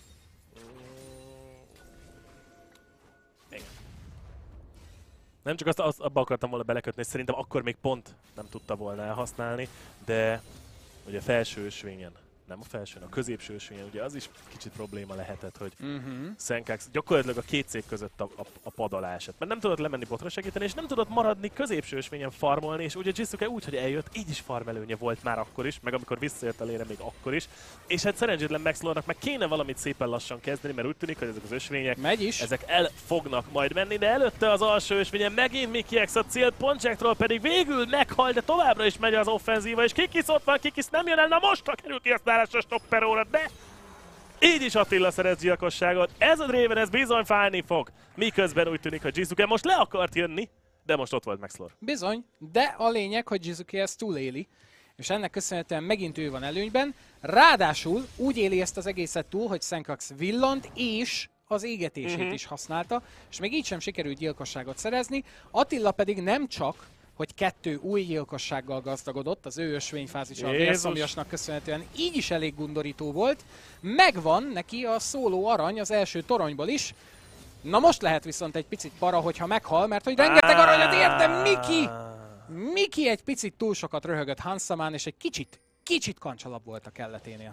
Nem csak azt abba akartam volna belekötni, és szerintem akkor még pont nem tudta volna elhasználni, de ugye a felső ösvényen, nem a felsőn, a középső ösvényen, ugye az is kicsit probléma lehetett, hogy Senkax gyakorlatilag a két cég között a pad alá esett. Mert nem tudott lemenni botra segíteni, és nem tudott maradni középső ösvényen farmolni, és ugye Jisuke úgy, hogy eljött, így is farmelőnye volt már akkor is, meg amikor visszaért elére még akkor is. És hát szerencsétlen Max Lordnak meg kéne valamit szépen lassan kezdeni, mert úgy tűnik, hogy ezek az ösvények, ezek el fognak majd menni, de előtte az alsó ösvényen megint Mickey X a célpont, Jack Troll pedig végül meghal, de továbbra is megy az offenzíva, és Kikis ott van, Kikis nem jön el, na most kerül ki a stopper óra, de így is Attila szerez gyilkosságot. Ez a Draven, ez bizony fájni fog. Miközben úgy tűnik, hogy Jizuke most le akart jönni, de most ott volt Max Lord. Bizony, de a lényeg, hogy Jizuke ezt túléli, és ennek köszönhetően megint ő van előnyben. Ráadásul úgy éli ezt az egészet túl, hogy Senkax villant, és az égetését is használta, és még így sem sikerült gyilkosságot szerezni. Attila pedig nem csak hogy 2 új gyilkossággal gazdagodott, az ő ösvényfázisa a vérszomjasnak köszönhetően így is elég gundorító volt. Megvan neki a szóló arany az első toronyból is. Na most lehet viszont egy picit para, hogyha meghal, mert hogy rengeteg aranyat ér, de Miki egy picit túl sokat röhögött Hans Samán, és egy kicsit kancsalabb volt a kelleténél.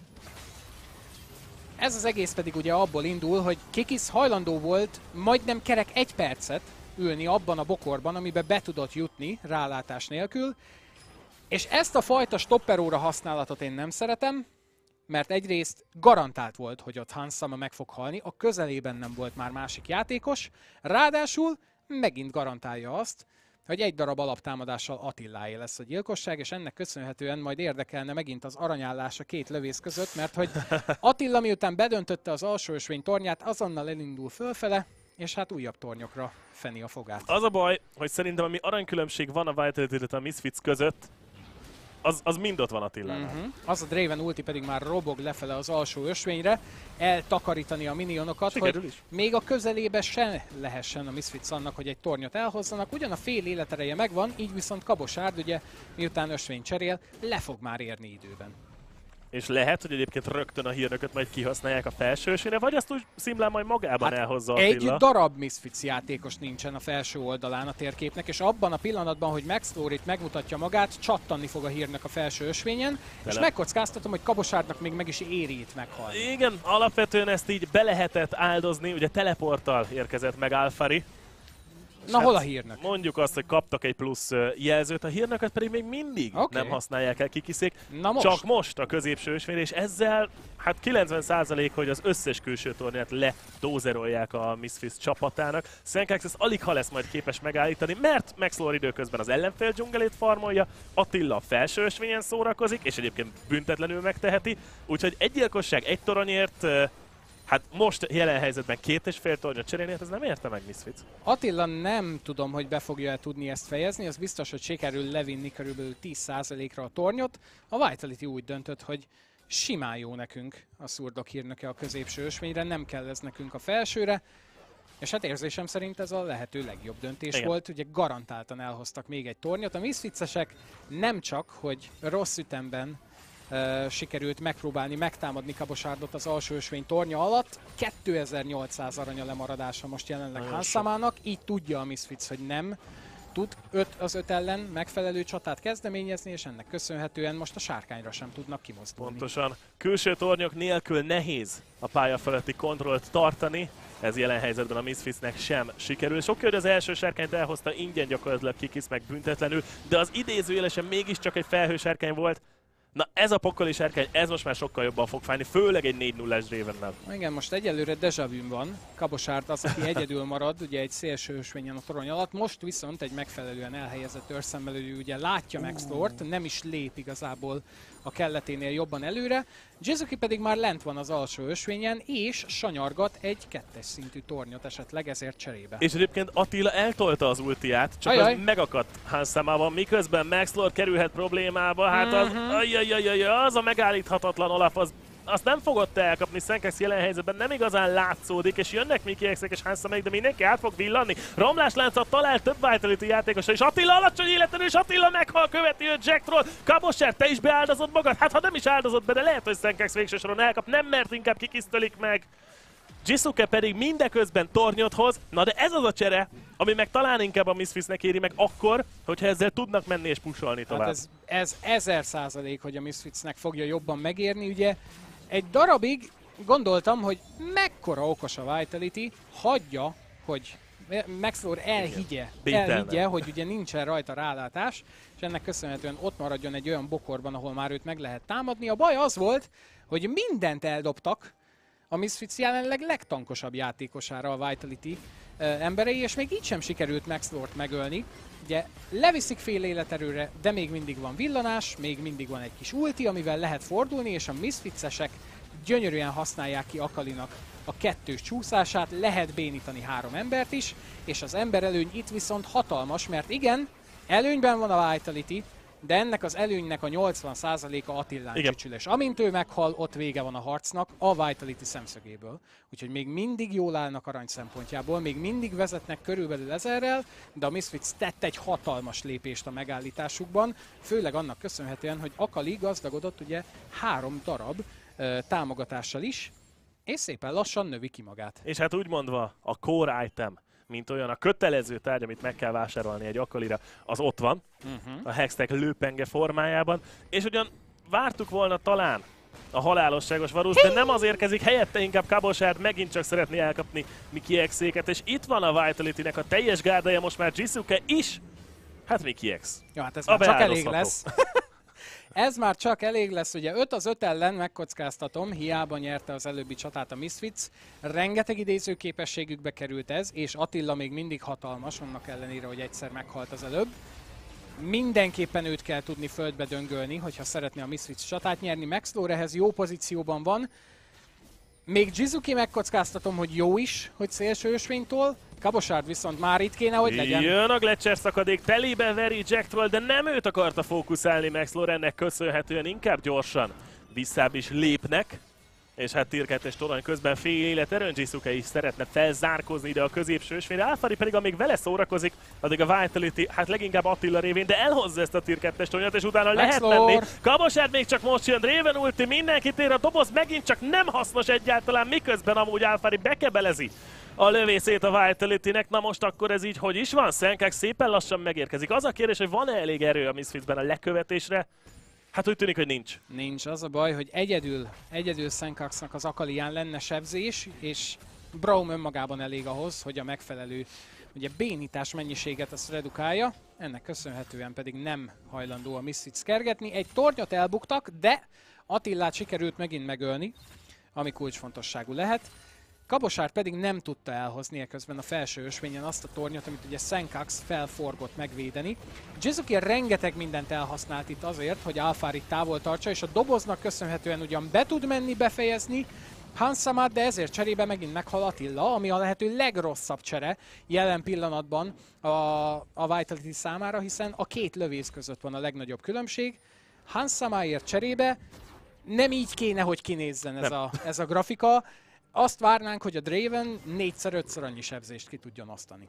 Ez az egész pedig ugye abból indul, hogy Kikis hajlandó volt majdnem kerek 1 percet ülni abban a bokorban, amiben be tudott jutni rálátás nélkül. És ezt a fajta stopperóra használatot én nem szeretem, mert egyrészt garantált volt, hogy ott Hans Sama meg fog halni, a közelében nem volt már másik játékos, ráadásul megint garantálja azt, hogy egy darab alaptámadással Attiláé lesz a gyilkosság, és ennek köszönhetően majd érdekelne megint az aranyállás a két lövész között, mert hogy Attila miután bedöntötte az alsó ösvény tornyát, azonnal elindul fölfele, és hát újabb tornyokra feni a fogát. Az a baj, hogy szerintem ami aranykülönbség van a Vitality, illetve a Misfits között, az mind ott van Attilánál. Az a Draven ulti pedig már robog lefele az alsó ösvényre, eltakarítani a minionokat, Sikerül hogy is. még a közelébe se lehessen a Misfits annak, hogy egy tornyot elhozzanak. Ugyan a fél életereje megvan, így viszont Kabosárd, ugye miután ösvény cserél, le fog már érni időben. És lehet, hogy egyébként rögtön a hírnököt majd kihasználják a felső ösvényre, vagy azt úgy szimplán majd magában elhozza Attila. Egy darab Misfits játékos nincsen a felső oldalán a térképnek, és abban a pillanatban, hogy Max Lorit megmutatja magát, csattanni fog a hírnök a felső ösvényen, és megkockáztatom, hogy Kabosárdnak még meg is éri itt meghalni. Igen, alapvetően ezt így be lehetett áldozni, ugye teleporttal érkezett meg Alfari. Na hát hol a hírnök? Mondjuk azt, hogy kaptak egy plusz jelzőt, a hírnököt pedig még mindig nem használják el kikiszék. Csak most a középső ösvényre, és ezzel hát 90% hogy az összes külső tornyát ledózerolják a Misfits csapatának. Senkax ezt alig ha lesz majd képes megállítani, mert Max Lore időközben az ellenfél dzsungelét farmolja, Attila a felső ösvényen szórakozik, és egyébként büntetlenül megteheti. Úgyhogy egy gyilkosság, egy toronyért, hát most jelen helyzetben 2,5 tornyot cserélni, hát ez nem érte meg Misfits. Attila nem tudom, hogy be fogja tudni ezt fejezni, az biztos, hogy sikerül levinni körülbelül 10%-ra a tornyot. A Vitality úgy döntött, hogy simán jó nekünk a szurdok hírnöke a középső ösvényre, nem kell ez nekünk a felsőre. És hát érzésem szerint ez a lehető legjobb döntés volt, ugye garantáltan elhoztak még egy tornyot. A Misfitsesek nem csak, hogy rossz ütemben sikerült megpróbálni megtámadni Kabosárdot az alsó ösvény tornya alatt. 2800 arany a lemaradása most jelenleg Hansamának, így tudja a Misfits, hogy nem tud 5 az 5 ellen megfelelő csatát kezdeményezni, és ennek köszönhetően most a sárkányra sem tudnak kimozdulni. Pontosan. Külső tornyok nélkül nehéz a pálya feletti kontrollt tartani, ez jelen helyzetben a Misfitsnek sem sikerül. Sok hogy az első sárkányt elhozta ingyen gyakorlatilag kikisz meg büntetlenül, de az idézőjelesen mégiscsak egy felhősárkány volt. Na ez a pokoli sárkány, ez most már sokkal jobban fog fájni, főleg egy 4-0-es Dravennel. Igen, most egyelőre déjà vu van. Kabosárd az, aki egyedül marad, ugye egy szélső ösvényen a torony alatt. Most viszont egy megfelelően elhelyezett őrszemmelőjű, ugye látja Max Lort, nem is lép igazából a kelleténél jobban előre. Jizuki pedig már lent van az alsó ösvényen, és sanyargat egy 2-es szintű tornyot esetleg ezért cserébe. És egyébként Attila eltolta az ultiát, csak az megakadt Hansamában, miközben Max Lord kerülhet problémába, hát az a megállíthatatlan Olaf, azt nem fogod te elkapni, Senkax jelen helyzetben nem igazán látszódik, és jönnek Mikiexek és Hansamék, de mindenki át fog villanni. Romlásláncot talál több Vitality játékosra, és Attila alacsony életerő, és Attila meghal, követi őt Jacktról. Kabosár, te is beáldozod magad? Hát ha nem is áldozott be, de lehet, hogy Senkax végső soron elkap, nem mert inkább kikisztölik meg. Jisuke pedig mindeközben tornyot hoz, na de ez az a csere, ami meg talán inkább a Misfitsnek éri meg akkor, hogyha ezzel tudnak menni és pusolni tovább. Hát ez 1000%, hogy a Misfitsnek fogja jobban megérni, ugye egy darabig gondoltam, hogy mekkora okos a Vitality, hagyja, hogy Max Lore elhiggye, hogy ugye nincsen rajta rálátás, és ennek köszönhetően ott maradjon egy olyan bokorban, ahol már őt meg lehet támadni. A baj az volt, hogy mindent eldobtak a Misfits jelenleg legtankosabb játékosára a Vitality emberei, és még így sem sikerült Max Lort megölni. Ugye leviszik fél életerőre, de még mindig van villanás, még mindig van egy kis ulti, amivel lehet fordulni, és a Misfitsesek gyönyörűen használják ki Akalinak a kettős csúszását, lehet bénítani 3 embert is, és az emberelőny itt viszont hatalmas, mert igen, előnyben van a Vitality, de ennek az előnynek a 80%-a Attilán csücsül, és amint ő meghal, ott vége van a harcnak a Vitality szemszögéből. Úgyhogy még mindig jól állnak arany szempontjából, még mindig vezetnek körülbelül 1000-rel, de a Misfits tett egy hatalmas lépést a megállításukban, főleg annak köszönhetően, hogy Akali gazdagodott ugye 3 darab támogatással is, és szépen lassan növi ki magát. És hát úgy mondva, a core item, mint olyan a kötelező tárgy, amit meg kell vásárolni egy Akalira, az ott van, a Hextech lőpenge formájában, és ugyan vártuk volna talán a halálosságos Varus, de nem az érkezik, helyette inkább Kabosárd megint csak szeretné elkapni Mikiexéket, és itt van a Vitality-nek a teljes gárdája, most már Jisuke is, hát Mikiex. Ja, hát ez már csak elég lesz. Ez már csak elég lesz, ugye 5 az 5 ellen megkockáztatom, hiába nyerte az előbbi csatát a Misfits. Rengeteg idézőképességükbe került ez, és Attila még mindig hatalmas, annak ellenére, hogy egyszer meghalt az előbb. Mindenképpen őt kell tudni földbe döngölni, hogyha szeretné a Misfits csatát nyerni. Maxlore ehhez jó pozícióban van. Még Jizuki megkockáztatom, hogy jó is, hogy szélső ösvénytól. Kabosárd viszont már itt kéne, hogy legyen. Jön a Gletscher szakadék, telébe veri Jack-től, de nem őt akarta fókuszálni Maxlore, ennek köszönhetően inkább gyorsan visszább is lépnek. És hát Tier 2-es torony közben fél élet erőn Jisuke is szeretne felzárkózni ide a középső ösvényre. Alfari pedig amíg vele szórakozik, addig a Vitality, hát leginkább Attila révén, de elhozza ezt a Tier 2-es toronyot, és utána lehet menni. Kabosárd még csak most jön, Draven ulti, mindenki tér, a doboz megint csak nem hasznos egyáltalán, miközben amúgy Alfari bekebelezi a lövészét a Vitality-nek. Na most akkor ez így hogy is van? Senkak szépen lassan megérkezik. Az a kérdés, hogy van-e elég erő a Misfitsben a lekövetésre? Hát úgy tűnik, hogy nincs. Nincs. Az a baj, hogy egyedül Senkaksnak az Akalián lenne sebzés, és Braum önmagában elég ahhoz, hogy a megfelelő ugye bénítás mennyiséget azt redukálja. Ennek köszönhetően pedig nem hajlandó a Misfits kergetni. Egy tornyot elbuktak, de Attillát sikerült megint megölni, ami kulcsfontosságú lehet. Kabosárd pedig nem tudta elhozni közben a felső ösvényen azt a tornyot, amit ugye Senkax felforgott megvédeni. Jizuki rengeteg mindent elhasznált itt azért, hogy Alfarit távol tartsa, és a doboznak köszönhetően ugyan be tud menni, befejezni Hansamát, de ezért cserébe megint meghal Attila, ami a lehető legrosszabb csere jelen pillanatban a Vitality számára, hiszen a két lövész között van a legnagyobb különbség. Hansamáért cserébe nem így kéne, hogy kinézzen ez a grafika. Azt várnánk, hogy a Draven 4-5-ször annyi sebzést ki tudjon osztani.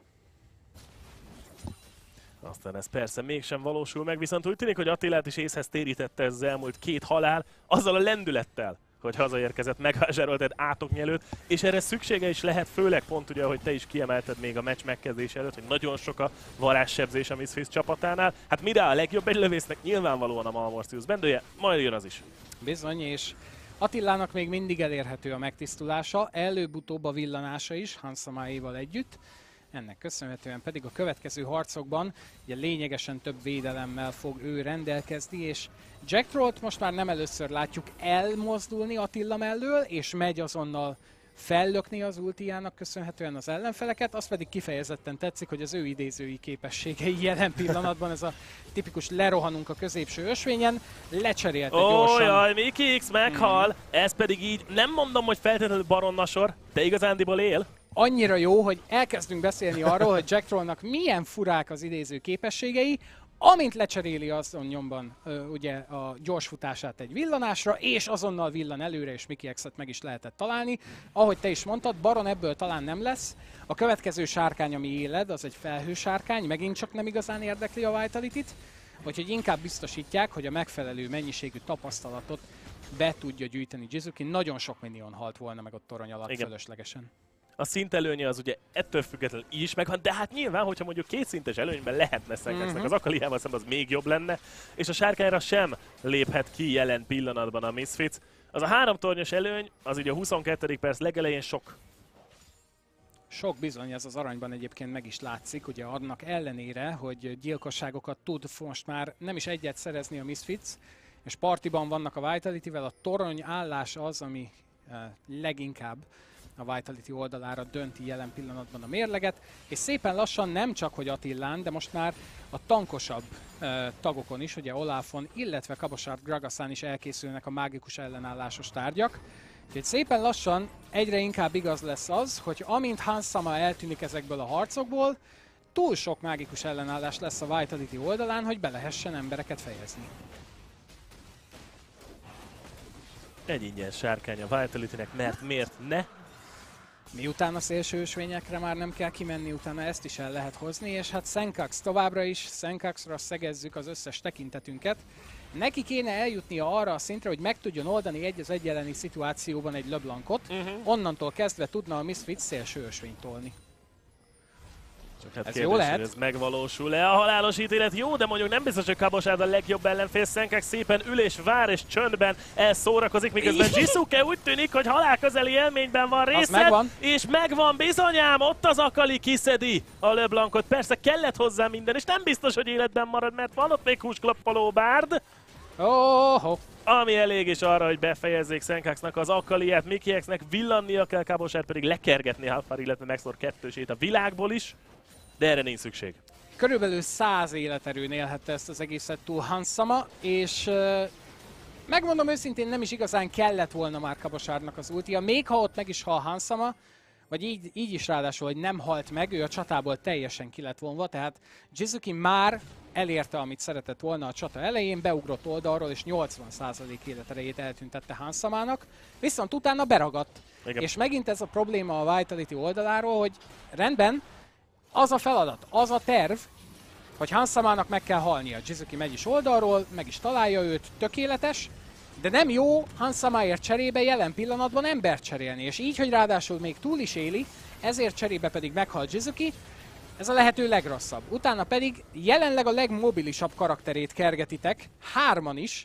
Aztán ez persze mégsem valósul meg, viszont úgy tűnik, hogy Attilát is észhez térítette ez az elmúlt 2 halál, azzal a lendülettel, hogy hazaérkezett, megvásárolt egy átoknyelőt, és erre szüksége is lehet, főleg pont ugye, ahogy te is kiemelted még a meccs megkezdése előtt, hogy nagyon sok a varázssebzés a Misfits csapatánál. Hát mire a legjobb egy lövésznek? Nyilvánvalóan a Malmortius bendője, majd jön az is. Bizony, és Attilának még mindig elérhető a megtisztulása, előbb-utóbb a villanása is, Hansamáéval együtt. Ennek köszönhetően pedig a következő harcokban ugye lényegesen több védelemmel fog ő rendelkezni, és Jack Trollt most már nem először látjuk elmozdulni Attila mellől, és megy azonnal fellökni az ultiának köszönhetően az ellenfeleket, az pedig kifejezetten tetszik, hogy az ő idézői képességei jelen pillanatban ez a tipikus lerohanunk a középső ösvényen, lecserélte gyorsan. Jaj, Mickey X meghal, ez pedig így nem mondom, hogy feltétlenül baronnasor, de igazándiból él. Annyira jó, hogy elkezdünk beszélni arról, hogy Jack Trollnak milyen furák az idéző képességei, amint lecseréli azon nyomban ugye a gyors futását egy villanásra, és azonnal villan előre, és Mickey X-et meg is lehetett találni. Ahogy te is mondtad, Baron ebből talán nem lesz. A következő sárkány, ami éled, az egy felhősárkány, megint csak nem igazán érdekli a Vitality-t, úgyhogy inkább biztosítják, hogy a megfelelő mennyiségű tapasztalatot be tudja gyűjteni Jizuki. Nagyon sok minion halt volna meg ott torony alatt fölöslegesen. A szintelőnye az ugye ettől függetlenül is megvan, de hát nyilván, hogyha mondjuk 2 szintes előnyben lehetne Senkaxnek, az Akaliával szemben az még jobb lenne, és a sárkányra sem léphet ki jelen pillanatban a Misfits. Az a 3 tornyos előny, az ugye a 22. perc legelején sok. Sok bizony, ez az aranyban egyébként meg is látszik, ugye annak ellenére, hogy gyilkosságokat tud most már nem is egyet szerezni a Misfits, és partiban vannak a Vitality-vel, a torony állás az, ami leginkább a Vitality oldalára dönti jelen pillanatban a mérleget, és szépen lassan nem csak, hogy Attillán, de most már a tankosabb tagokon is, ugye Olafon, illetve Kabosárd Gragasán is elkészülnek a mágikus ellenállásos tárgyak. Úgyhogy szépen lassan egyre inkább igaz lesz az, hogy amint Hansama eltűnik ezekből a harcokból, túl sok mágikus ellenállás lesz a Vitality oldalán, hogy be lehessen embereket fejezni. Egy ingyen sárkány a Vitality-nek, mert miért ne? Miután a szélső ösvényekre már nem kell kimenni, utána ezt is el lehet hozni, és hát Senkax továbbra is, Senkaxra szegezzük az összes tekintetünket. Neki kéne eljutnia arra a szintre, hogy meg tudjon oldani egy az egy elleni szituációban egy LeBlancot, onnantól kezdve tudna a Misfits szélső ösvényt tolni. Hát ez kérdés, jó lehet. Ez megvalósul-e? A halálos ítélet jó, de mondjuk nem biztos, hogy Kabosárd a legjobb ellenfél. Senkax szépen ül és vár és csöndben elszórakozik, miközben Jisuke úgy tűnik, hogy halálközeli élményben van része. És megvan bizonyám, ott az Akali kiszedi a LeBlancot. Persze kellett hozzá minden, és nem biztos, hogy életben marad, mert van ott még húsklappoló Bárd. Oh, ami elég is arra, hogy befejezzék Senkaxnak az Akaliát, Mikiexnek villannia kell, Kabosát pedig lekergetni Halfar, illetve Nexlord kettősét a világból is, de erre nincs szükség. Körülbelül 100 életerőn élhette ezt az egészet túl Hans Sama, és megmondom őszintén, nem is igazán kellett volna már Kabosárnak az ultia, még ha ott meg is hal Hans Sama, vagy így is ráadásul, hogy nem halt meg, ő a csatából teljesen ki lett vonva, tehát Jizuki már elérte, amit szeretett volna a csata elején, beugrott oldalról, és 80% életerejét eltüntette Hans Samának, viszont utána beragadt. Igen. És megint ez a probléma a Vitality oldaláról, hogy rendben, az a feladat, az a terv, hogy Hans Samának meg kell halnia. Jizuki megy is oldalról, meg is találja őt, tökéletes, de nem jó Hans Samáért cserébe jelen pillanatban embert cserélni, és így, hogy ráadásul még túl is éli, ezért cserébe pedig meghal Jizuki, ez a lehető legrosszabb. Utána pedig jelenleg a legmobilisabb karakterét kergetitek, 3-an is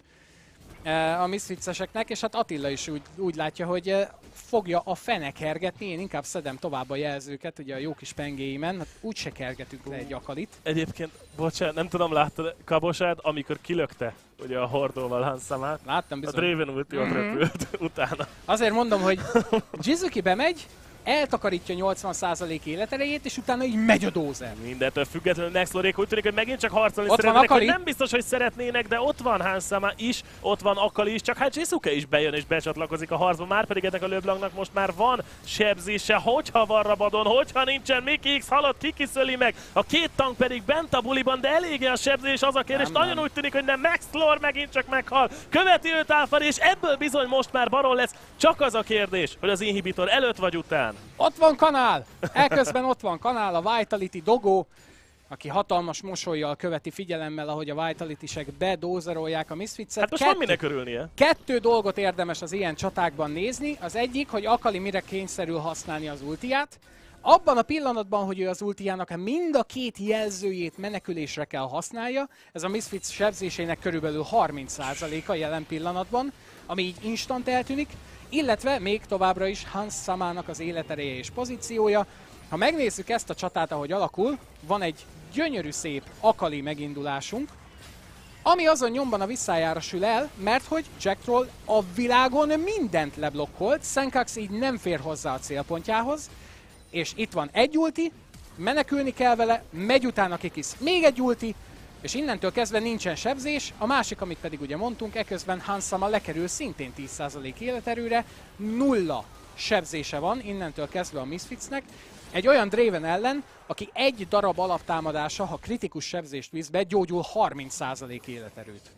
a Misfitseseknek, és hát Attila is úgy látja, hogy fogja a fene kergetni, én inkább szedem tovább a jelzőket, ugye a jó kis pengéimen, hát úgyse kergetünk le egy Akalit. Egyébként, bocsánat, nem tudom, láttad Kabosát, amikor kilökte ugye a hordóval Hans Samát? Láttam A bizony. Draven ulti ott repült utána. Azért mondom, hogy Jizuki bemegy, eltakarítja 80% életerejét, és utána így megy a dózer. Mindentől függetlenül Nexlorék úgy tűnik, hogy megint csak harcolni Ott van szeretnének, hogy Akali. nem biztos, hogy szeretnének, de ott van Hans Sama is, ott van Akali is, csak hát Jizuke is bejön és becsatlakozik a harcba, már pedig ennek a LeBlancnak most már van sebzése, hogyha van Rabadon, hogyha nincsen Mickey X halott, kikiszöli meg, a két tank pedig bent a buliban, de eléggé a sebzés, az a kérdés, nagyon úgy tűnik, hogy nem, Maxlor megint csak meghal, követi őt Alfari, és ebből bizony most már baron lesz, csak az a kérdés, hogy az inhibitor előtt vagy után. Ott van Kanál! Eközben ott van Kanál, a Vitality dogó, aki hatalmas mosollyal követi figyelemmel, ahogy a Vitality-sek bedózerolják a Misfitset. Hát most van minek örülnie. 2 dolgot érdemes az ilyen csatákban nézni. Az egyik, hogy Akali mire kényszerül használni az ultiát. Abban a pillanatban, hogy ő az ultiának mind a 2 jelzőjét menekülésre kell használja, ez a Misfits sebzésének körülbelül 30%-a jelen pillanatban, ami így instant eltűnik, illetve még továbbra is Hans Samának az életereje és pozíciója. Ha megnézzük ezt a csatát, ahogy alakul, van egy gyönyörű szép Akali megindulásunk, ami azon nyomban a visszájára sül el, mert hogy Jack Troll a világon mindent leblokkolt, Senkax így nem fér hozzá a célpontjához, és itt van egy ulti, menekülni kell vele, megy utána Kikisz még egy ulti, és innentől kezdve nincsen sebzés, a másik, amit pedig ugye mondtunk, eközben Hans Sama lekerül szintén 10% életerőre, 0 sebzése van innentől kezdve a Misfitsnek, egy olyan Draven ellen, aki egy darab alaptámadása, ha kritikus sebzést visz be, gyógyul 30% életerőt.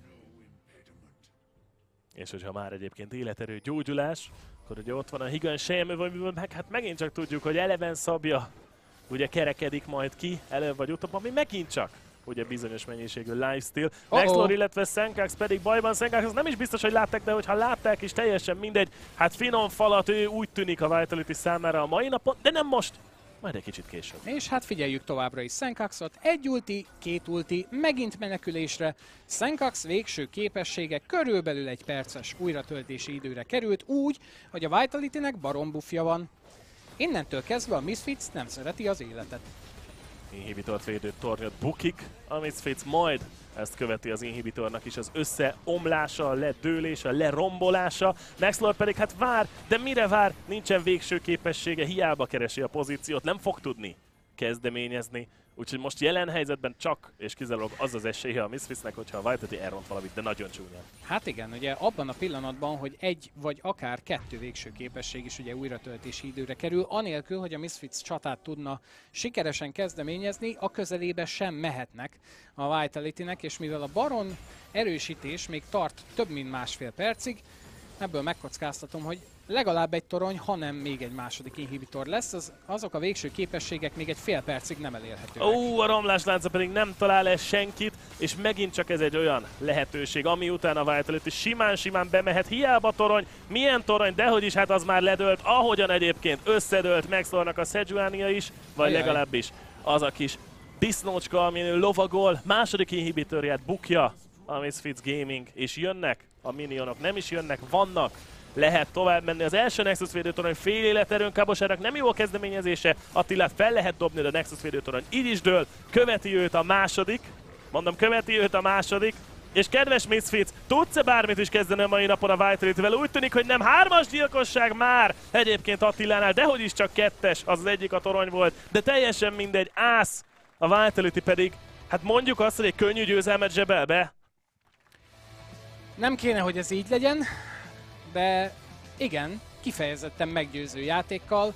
És hogyha már egyébként életerő gyógyulás, akkor ugye ott van a Higan Sejemő, vagy hát megint csak tudjuk, hogy Eleven Szabja ugye kerekedik majd ki, előbb vagy utóbb, ami megint csak ugye bizonyos mennyiségű lifesteal. Nexlord, illetve Senkax pedig bajban. Senkax az nem is biztos, hogy látták, de hogyha látták is, teljesen mindegy. Hát finom falat ő úgy tűnik a Vitality számára a mai napon, de nem most, majd egy kicsit később. És hát figyeljük továbbra is Senkaxot. Egy ulti, 2 ulti, megint menekülésre. Senkax végső képessége körülbelül 1 perces újratöltési időre került, úgy, hogy a Vitality-nek baron buffja van. Innentől kezdve a Misfits nem szereti az életet. Inhibitort védő tornyot bukik, a Misfits majd ezt követi az inhibitornak is az összeomlása, a ledőlése, a lerombolása. Nexlord pedig hát vár, de mire vár? Nincsen végső képessége, hiába keresi a pozíciót, nem fog tudni kezdeményezni. Úgyhogy most jelen helyzetben csak és kizárólag az az esélye a Misfitsnek, hogyha a Vitality elront valamit, de nagyon csúnyán. Hát igen, ugye abban a pillanatban, hogy 1 vagy akár 2 végső képesség is ugye újratöltési időre kerül, anélkül, hogy a Misfits csatát tudna sikeresen kezdeményezni, a közelébe sem mehetnek a Vitality-nek, és mivel a baron erősítés még tart több mint másfél percig, ebből megkockáztatom, hogy legalább egy torony, hanem még egy második inhibitor lesz, azok a végső képességek még egy fél percig nem elérhetőek. A romláslánca pedig nem talál el senkit, és megint csak ez egy olyan lehetőség, ami után a Vitality simán bemehet, hiába torony, milyen torony, dehogy is, hát az már ledőlt, ahogyan egyébként összedőlt Maxlornak a Sejuani-ja is, vagy legalábbis az a kis disznócska, amin lovagol, második inhibitorját bukja a Misfits Gaming, és jönnek a minionok, nem is jönnek, vannak. Lehet tovább menni. Az első Nexus védőtorony fél életerőn, Kabosának nem jó a kezdeményezése, Attilát fel lehet dobni, de a Nexus védőtorony így is dől, követi őt a második, És kedves Misfits, tudsz-e bármit is kezdeni a mai napon a Vitality-vel? Úgy tűnik, hogy nem 3-as gyilkosság már egyébként Attilánál, dehogy is csak 2-es, az egyik a torony volt, de teljesen mindegy, ász, a Vitality pedig, hát mondjuk azt, hogy egy könnyű győzelmet zsebel be. Nem kéne, hogy ez így legyen, de igen, kifejezetten meggyőző játékkal.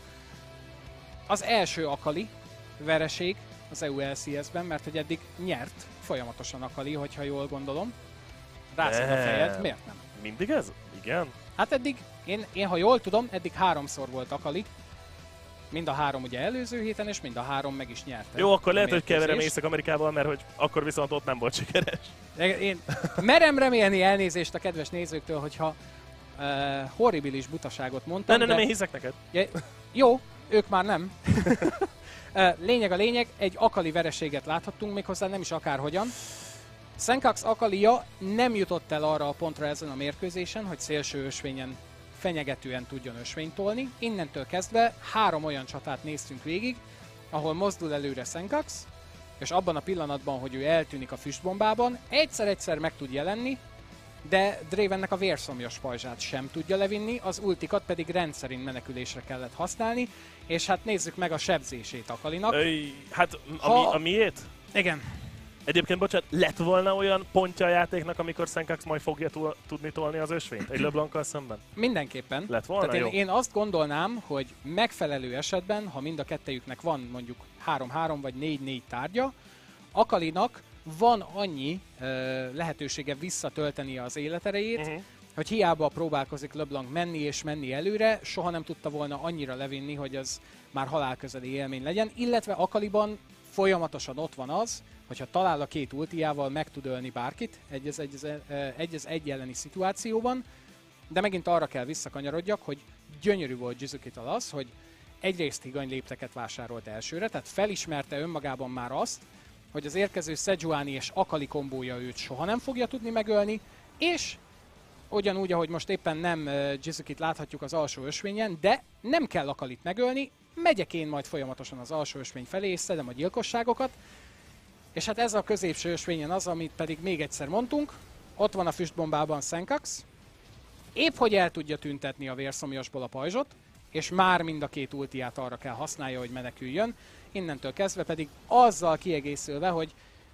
Az első Akali vereség az EU LCS-ben, mert hogy eddig nyert folyamatosan Akali, hogyha jól gondolom. Rászed a fejed, miért nem? Mindig ez? Igen. Hát eddig, én ha jól tudom, eddig 3-szor volt Akali. Mind a 3 ugye előző héten, és mind a 3 meg is nyerte. Jó, akkor lehet, hogy keverem Észak-Amerikával, mert hogy akkor viszont ott nem volt sikeres. Én merem remélni elnézést a kedves nézőktől, hogyha horribilis butaságot mondtam. Nem, én hiszek neked. Jó, ők már nem. Lényeg a lényeg, egy Akali vereséget láthattunk, méghozzá nem is akárhogyan. Senkax Akalia nem jutott el arra a pontra ezen a mérkőzésen, hogy szélső ösvényen fenyegetően tudjon ösvényt tolni. Innentől kezdve 3 olyan csatát néztünk végig, ahol mozdul előre Senkax, és abban a pillanatban, hogy ő eltűnik a füstbombában, egyszer-egyszer meg tud jelenni, de Dravennek a vérszomjas pajzsát sem tudja levinni, az ultikat pedig rendszerint menekülésre kellett használni, és hát nézzük meg a sebzését Akalinak. Hát a miét? Igen. Egyébként, bocsánat, lett volna olyan pontja a játéknak, amikor Senkax majd fogja tudni tolni az ösvényt egy LeBlanc-kal szemben? Mindenképpen. Lett volna, tehát én azt gondolnám, hogy megfelelő esetben, ha mind a kettejüknek van mondjuk 3-3 vagy 4-4 tárgya, Akalinak van annyi lehetősége visszatölteni az életerejét, hogy hiába próbálkozik LeBlanc menni és menni előre, soha nem tudta volna annyira levinni, hogy az már halálközeli élmény legyen, illetve Akaliban folyamatosan ott van az, hogyha talál a 2 ultiával, meg tud ölni bárkit egy elleni szituációban, de megint arra kell visszakanyarodjak, hogy gyönyörű volt Jizukital az, hogy egyrészt higany lépteket vásárolt elsőre, tehát felismerte önmagában már azt, hogy az érkező Sejuani és Akali kombója őt soha nem fogja tudni megölni, és ugyanúgy, ahogy most éppen nem Jizukit láthatjuk az alsó ösvényen, de nem kell Akalit megölni, megyek én majd folyamatosan az alsó ösvény felé, és szedem a gyilkosságokat, és hát ez a középső ösvényen az, amit pedig még egyszer mondtunk, ott van a füstbombában Senkax, épp hogy el tudja tüntetni a vérszomjasból a pajzsot, és már mind a 2 ultiát arra kell használja, hogy meneküljön, innentől kezdve pedig azzal kiegészülve, hogy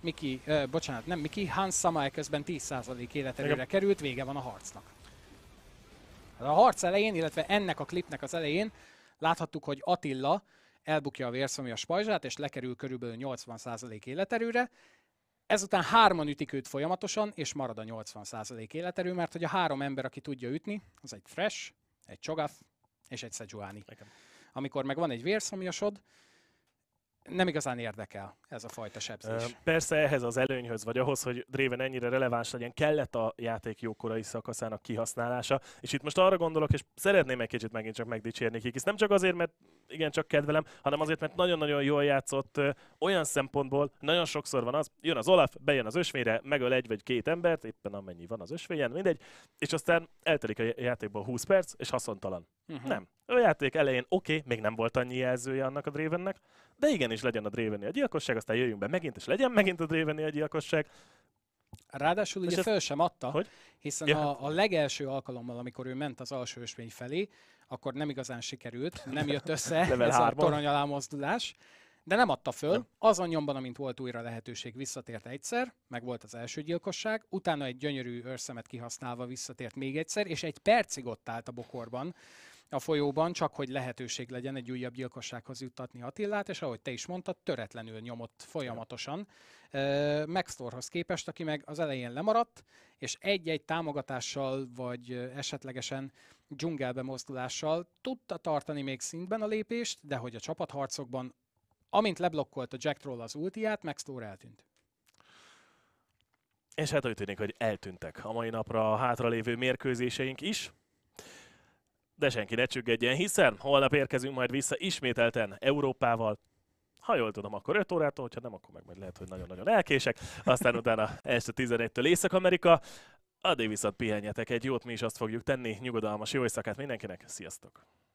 Hans Sama közben 10% életerőre került, vége van a harcnak. A harc elején, illetve ennek a klipnek az elején láthattuk, hogy Attila elbukja a vérszomjas pajzsát, és lekerül körülbelül 80% életerőre. Ezután 3-an ütik őt folyamatosan, és marad a 80% életerő, mert hogy a 3 ember, aki tudja ütni, az egy Thresh, egy Cho'Gath és egy Sejuani. Amikor meg van egy vérszomjasod, nem igazán érdekel ez a fajta sebzés. Persze ehhez az előnyhöz, vagy ahhoz, hogy Draven ennyire releváns legyen, kellett a játék jókorai szakaszának kihasználása, és itt most arra gondolok, és szeretném egy kicsit megint csak megdicsérni Kikis, nem csak azért, mert igen, csak kedvelem, hanem azért, mert nagyon-nagyon jól játszott olyan szempontból, nagyon sokszor van az, jön az Olaf, bejön az ösvényre, megöl 1 vagy 2 embert, éppen amennyi van az ösvényen, mindegy, és aztán eltelik a játékból 20 perc, és haszontalan. Nem. A játék elején még nem volt annyi jelzője annak a Dravennek, de igenis legyen a Draven-i a gyilkosság, aztán jöjjünk be megint, és legyen megint a Draven-i a gyilkosság. Ráadásul ugye föl sem adta, hogy? Hiszen a legelső alkalommal, amikor ő ment az alsó ösvény felé, akkor nem igazán sikerült, nem jött össze ez a torony alá mozdulás, de nem adta föl. Azon nyomban, amint volt újra lehetőség, visszatért egyszer, meg volt az első gyilkosság, utána egy gyönyörű őrszemet kihasználva visszatért még egyszer, és egy percig ott állt a bokorban, a folyóban, csak hogy lehetőség legyen egy újabb gyilkossághoz juttatni Attillát, és ahogy te is mondtad, töretlenül nyomott folyamatosan Maxtorhoz képest, aki meg az elején lemaradt, és egy-egy támogatással, vagy esetlegesen dzsungelbe mozdulással tudta tartani még szintben a lépést, de hogy a csapatharcokban, amint leblokkolt a Jack Troll az ultiát, Maxtor eltűnt. És hát úgy tűnik, hogy eltűntek a mai napra a hátralévő mérkőzéseink is. De senki ne csüggedjen, hiszen holnap érkezünk majd vissza ismételten Európával. Ha jól tudom, akkor 5 órától, hogyha nem, akkor meg majd lehet, hogy nagyon-nagyon elkések. Aztán utána este 11-től Észak-Amerika. Addig viszont pihenjetek egy jót, mi is azt fogjuk tenni. Nyugodalmas jó éjszakát mindenkinek, sziasztok!